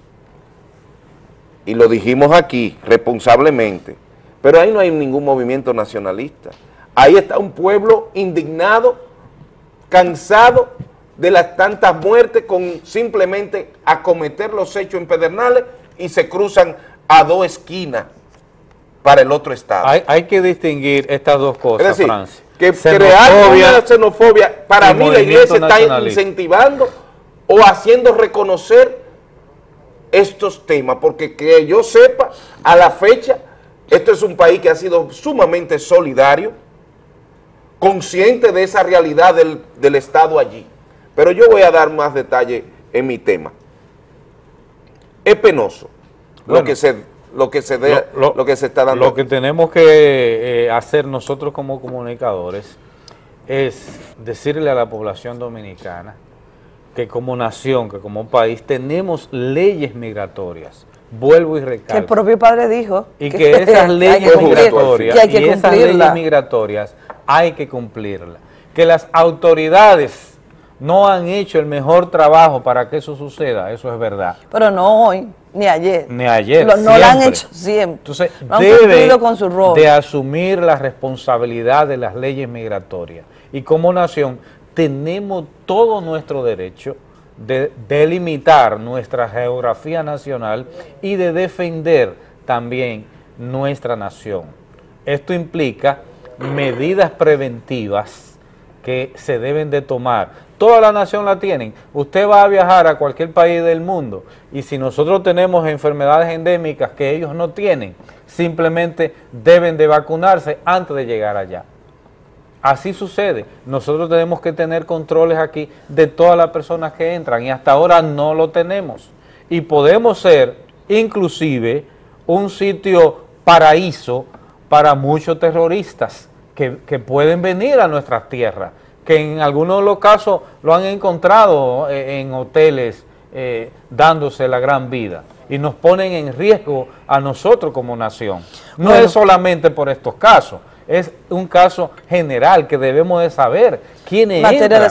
y lo dijimos aquí responsablemente, pero ahí no hay ningún movimiento nacionalista. Ahí está un pueblo indignado, cansado de las tantas muertes con simplemente acometer los hechos en Pedernales y se cruzan a 2 esquinas para el otro estado. Hay que distinguir estas dos cosas, es decir, Francis. Que crear una xenofobia, para mí la iglesia está incentivando o haciendo reconocer estos temas, porque que yo sepa, a la fecha, esto es un país que ha sido sumamente solidario, consciente de esa realidad del Estado allí. Pero yo voy a dar más detalle en mi tema. Es penoso lo que se está dando. Lo que tenemos que hacer nosotros como comunicadores es decirle a la población dominicana que como nación, que como país, tenemos leyes migratorias. Vuelvo y recalco. Que el propio padre dijo. Y que esas leyes migratorias hay que cumplirlas. Que las autoridades no han hecho el mejor trabajo para que eso suceda, eso es verdad. Pero no hoy, ni ayer. Ni ayer, no lo han hecho siempre. Entonces, no debe con su rol de asumir la responsabilidad de las leyes migratorias. Y como nación, tenemos todo nuestro derecho de delimitar nuestra geografía nacional y de defender también nuestra nación. Esto implica medidas preventivas que se deben de tomar. Toda la nación la tienen. Usted va a viajar a cualquier país del mundo y si nosotros tenemos enfermedades endémicas que ellos no tienen, simplemente deben de vacunarse antes de llegar allá. Así sucede. Nosotros tenemos que tener controles aquí de todas las personas que entran y hasta ahora no lo tenemos. Y podemos ser inclusive un sitio paraíso para muchos terroristas que pueden venir a nuestras tierras, que en algunos de los casos lo han encontrado en hoteles dándose la gran vida y nos ponen en riesgo a nosotros como nación. No es solamente por estos casos, es un caso general que debemos de saber quiénes entran. Materia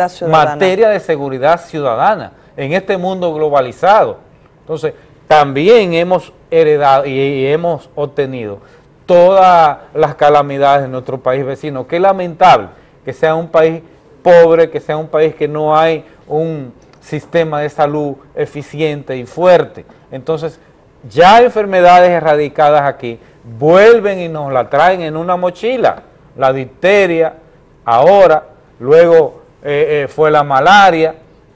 de seguridad ciudadana en este mundo globalizado. Entonces, también hemos heredado y hemos obtenido todas las calamidades de nuestro país vecino. Qué lamentable que sea un país pobre, que sea un país que no hay un sistema de salud eficiente y fuerte. Entonces, ya enfermedades erradicadas aquí vuelven y nos la traen en una mochila. La difteria, ahora, luego fue la malaria,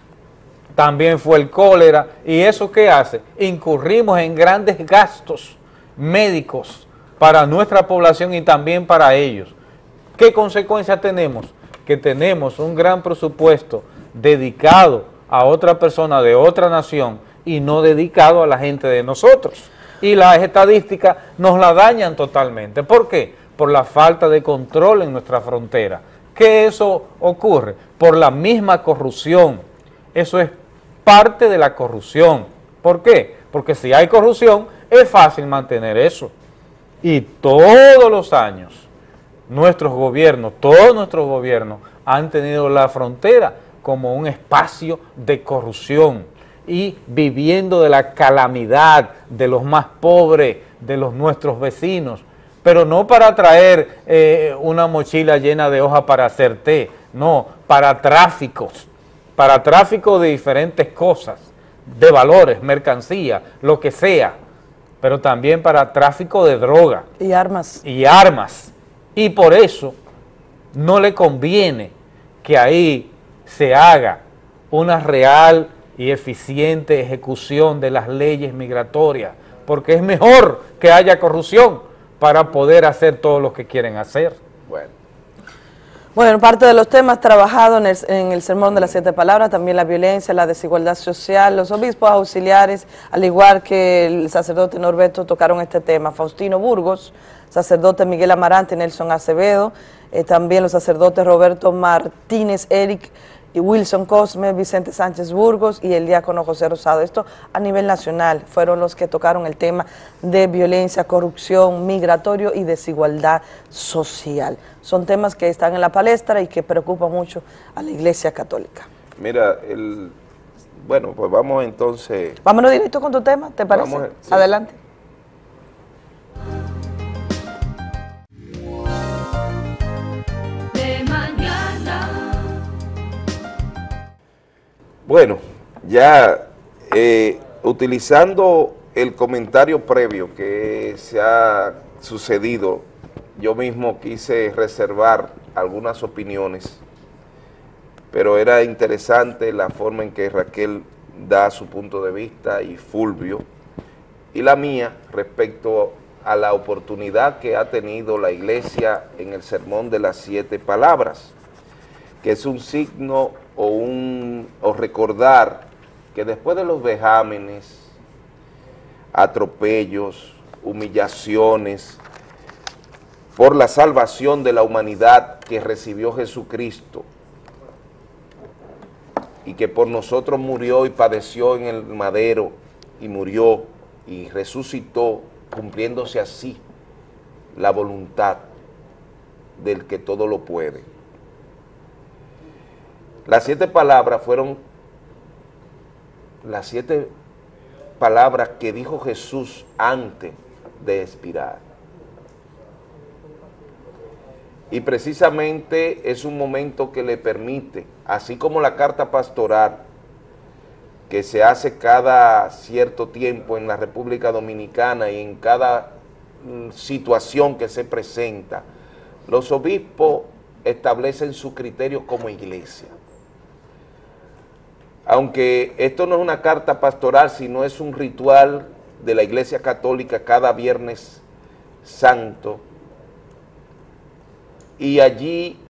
también fue el cólera. ¿Y eso qué hace? Incurrimos en grandes gastos médicos para nuestra población y también para ellos. ¿Qué consecuencias tenemos? Que tenemos un gran presupuesto dedicado a otra persona de otra nación y no dedicado a la gente de nosotros. Y las estadísticas nos la dañan totalmente. ¿Por qué? Por la falta de control en nuestra frontera. ¿Qué eso ocurre? Por la misma corrupción. Eso es parte de la corrupción. ¿Por qué? Porque si hay corrupción, es fácil mantener eso. Y todos los años, todos nuestros gobiernos han tenido la frontera como un espacio de corrupción. y viviendo de la calamidad de los más pobres, de nuestros vecinos, pero no para traer una mochila llena de hojas para hacer té, no, para tráfico de diferentes cosas, de valores, mercancía, lo que sea, pero también para tráfico de droga. Y armas. Y por eso no le conviene que ahí se haga una real y eficiente ejecución de las leyes migratorias, porque es mejor que haya corrupción para poder hacer todo lo que quieren hacer. Bueno, parte de los temas trabajados en el Sermón de las 7 Palabras, también la violencia, la desigualdad social. Los obispos auxiliares, al igual que el sacerdote Norberto, tocaron este tema. Faustino Burgos, sacerdote Miguel Amarante, Nelson Acevedo, también los sacerdotes Roberto Martínez, Eric y Wilson Cosme, Vicente Sánchez Burgos y el diácono José Rosado. Esto a nivel nacional fueron los que tocaron el tema de violencia, corrupción, migratorio y desigualdad social. Son temas que están en la palestra y que preocupan mucho a la Iglesia Católica. Mira, bueno, pues vamos entonces... Vámonos directo con tu tema, ¿te parece? Sí. Adelante. Bueno, ya utilizando el comentario previo que se ha sucedido, yo mismo quise reservar algunas opiniones, pero era interesante la forma en que Raquel da su punto de vista y Fulvio, y la mía respecto a la oportunidad que ha tenido la Iglesia en el Sermón de las 7 Palabras, que es un signo o recordar que después de los vejámenes, atropellos, humillaciones, por la salvación de la humanidad que recibió Jesucristo y que por nosotros murió y padeció en el madero y murió y resucitó, cumpliéndose así la voluntad del que todo lo puede. Las 7 palabras fueron las 7 palabras que dijo Jesús antes de expirar. Y precisamente es un momento que le permite, así como la carta pastoral que se hace cada cierto tiempo en la República Dominicana y en cada situación que se presenta, los obispos establecen su criterio como iglesia. Aunque esto no es una carta pastoral, sino es un ritual de la Iglesia Católica cada Viernes Santo, y allí